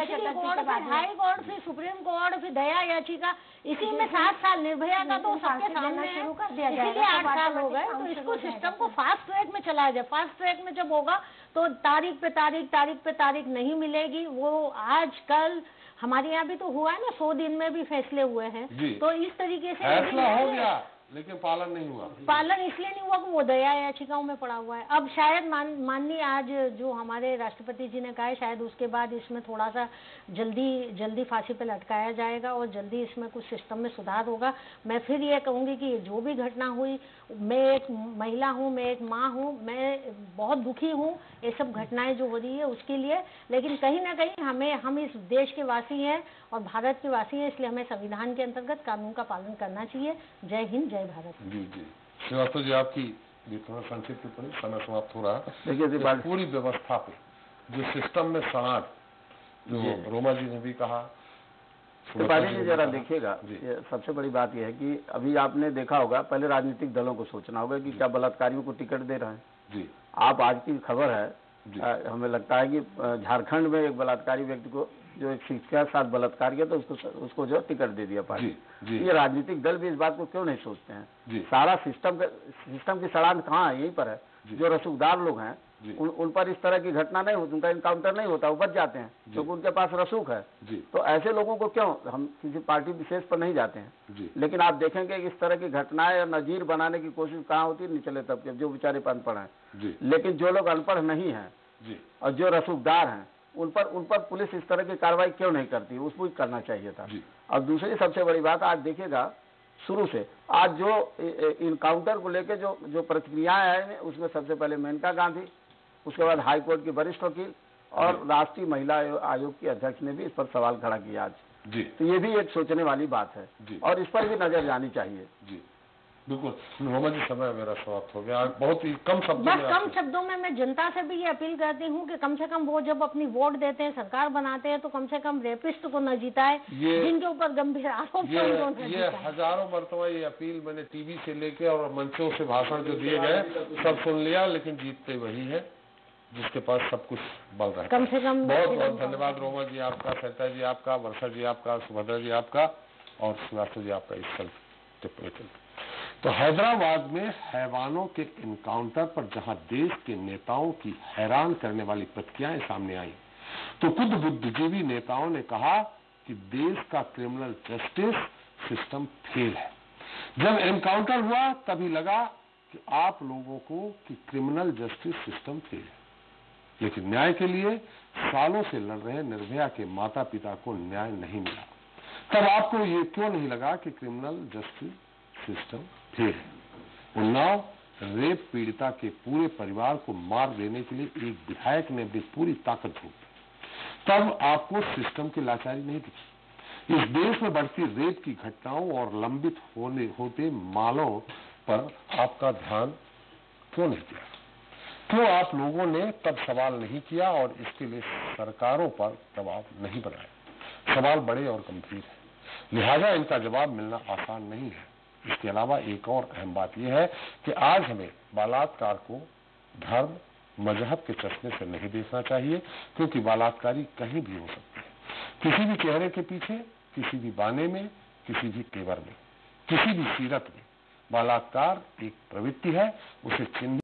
हाई कोर्ट, फिर सुप्रीम कोर्ट, फिर दया याचिका, इसी में सात साल निर्भया का तो सबके सामने शुरू कर दिया जाए, इसीलिए आठ साल हो गए। तो इसको सिस्टम को फास्ट ट्रैक में चलाया जाए। फास्ट ट्रैक में जब होगा तो तारीख पे तारीख तारीख पे तारीख नहीं मिलेगी। वो आज कल हमारे यहाँ भी तो हुआ है ना, सौ दिन में भी फैसले हुए हैं, तो इस तरीके से फैसला हो गया लेकिन पालन नहीं हुआ। पालन इसलिए नहीं हुआ कि वो दया याचिकाओं में पड़ा हुआ है। अब शायद मान माननीय आज जो हमारे राष्ट्रपति जी ने कहा है, शायद उसके बाद इसमें थोड़ा सा जल्दी जल्दी फांसी पे लटकाया जाएगा और जल्दी इसमें कुछ सिस्टम में सुधार होगा। मैं फिर ये कहूँगी कि जो भी घटना हुई, मैं एक महिला हूँ, मैं एक माँ हूँ, मैं बहुत दुखी हूँ ये सब घटनाएं जो हो रही है उसके लिए, लेकिन कहीं ना कहीं हमें हम इस देश के वासी हैं और भारत के वासी हैं, इसलिए हमें संविधान के अंतर्गत कानून का पालन करना चाहिए। जय हिंद, जय भारत। जी जी श्रीवास्तव जी, आपकी थोड़ा संक्षिप्त टिप्पणी, समय समाप्त हो रहा है। देखिए पूरी व्यवस्था पे जो सिस्टम में सड़ाहट, जो रोमा जी ने भी कहा, त्रिपाठी जी जरा देखिएगा, सबसे बड़ी बात यह है कि अभी आपने देखा होगा, पहले राजनीतिक दलों को सोचना होगा कि क्या बलात्कारियों को टिकट दे रहे हैं। जी आप आज की खबर है, आ, हमें लगता है कि झारखंड में एक बलात्कारी व्यक्ति को, जो एक शिक्षा के साथ बलात्कार किया, तो उसको उसको जो टिकट दे दिया पार्टी। ये राजनीतिक दल भी इस बात को क्यों नहीं सोचते हैं? सारा सिस्टम सिस्टम की सड़ाहट कहाँ है? यहीं पर है। जो रसूखदार लोग हैं उन, उन पर इस तरह की घटना नहीं होती, उनका इनकाउंटर नहीं होता, वो बच जाते हैं क्योंकि उनके पास रसूख है। तो ऐसे लोगों को क्यों, हम किसी पार्टी विशेष पर नहीं जाते हैं, लेकिन आप देखेंगे इस तरह की घटनाएं नजीर बनाने की कोशिश कहाँ होती है? निचले तबके, जो बेचारे अनपढ़ हैं। लेकिन जो लोग अनपढ़ नहीं है और जो रसूखदार हैं, उन पर उन पर पुलिस इस तरह की कार्रवाई क्यों नहीं करती? उसको ही करना चाहिए था। और दूसरी सबसे बड़ी बात, आज देखिएगा शुरू से आज जो इनकाउंटर को लेकर जो जो प्रतिक्रियाएं आई, उसमें सबसे पहले मेनका गांधी, उसके बाद हाई कोर्ट की वरिष्ठ वकील और राष्ट्रीय महिला आयोग की अध्यक्ष ने भी इस पर सवाल खड़ा किया आज। जी। तो ये भी एक सोचने वाली बात है और इस पर भी नजर जानी चाहिए। जी बिल्कुल। रोमा जी, समय मेरा समाप्त हो गया। बहुत ही कम शब्दों बस कम शब्दों में मैं जनता से भी ये अपील करती हूँ कि कम से कम वो जब अपनी वोट देते हैं, सरकार बनाते हैं, तो कम से कम रेपिस्ट को न जिताए, जिनके ऊपर गंभीर आरोप ये, ये हजारों मरतबा ये अपील मैंने टीवी से लेके और मंचों से भाषण जो दिए गए सब सुन लिया, लेकिन जीतते वही है जिसके पास सब कुछ बल रहा है। कम से कम बहुत बहुत धन्यवाद रोमा जी आपका, सरिता जी आपका, वर्षा जी आपका, सुभद्रा जी आपका और श्रीवास्तव जी आपका इस सेल्फ टिप्पणी। तो हैदराबाद में हैवानों के इनकाउंटर पर जहां देश के नेताओं की हैरान करने वाली प्रतिक्रियाएं सामने आई, तो खुद बुद्धिजीवी नेताओं ने कहा कि देश का क्रिमिनल जस्टिस सिस्टम फेल है। जब एनकाउंटर हुआ तभी लगा कि आप लोगों को कि क्रिमिनल जस्टिस सिस्टम फेल है, लेकिन न्याय के लिए सालों से लड़ रहे निर्भया के माता पिता को न्याय नहीं मिला। तब आपको ये क्यों नहीं लगा कि क्रिमिनल जस्टिस सिस्टम फेल है? उन्नाव रेप पीड़िता के पूरे परिवार को मार देने के लिए एक विधायक ने भी पूरी ताकत झोंकी, तब आपको सिस्टम की लाचारी नहीं दिखी। इस देश में बढ़ती रेप की घटनाओं और लंबित होने होते मामलों पर आपका ध्यान क्यों नहीं दिया? क्यों आप लोगों ने तब सवाल नहीं किया और इसके लिए सरकारों पर दबाव नहीं बनाया? सवाल बड़े और गंभीर है, लिहाजा इनका जवाब मिलना आसान नहीं है। इसके अलावा एक और अहम बात यह है कि आज हमें बलात्कार को धर्म मजहब के चश्मे से नहीं देखना चाहिए, क्योंकि बलात्कारी कहीं भी हो सकते हैं, किसी भी चेहरे के पीछे, किसी भी बाने में, किसी भी तेवर में, किसी भी सीरत में। बलात्कार एक प्रवृत्ति है, उसे चिन्ह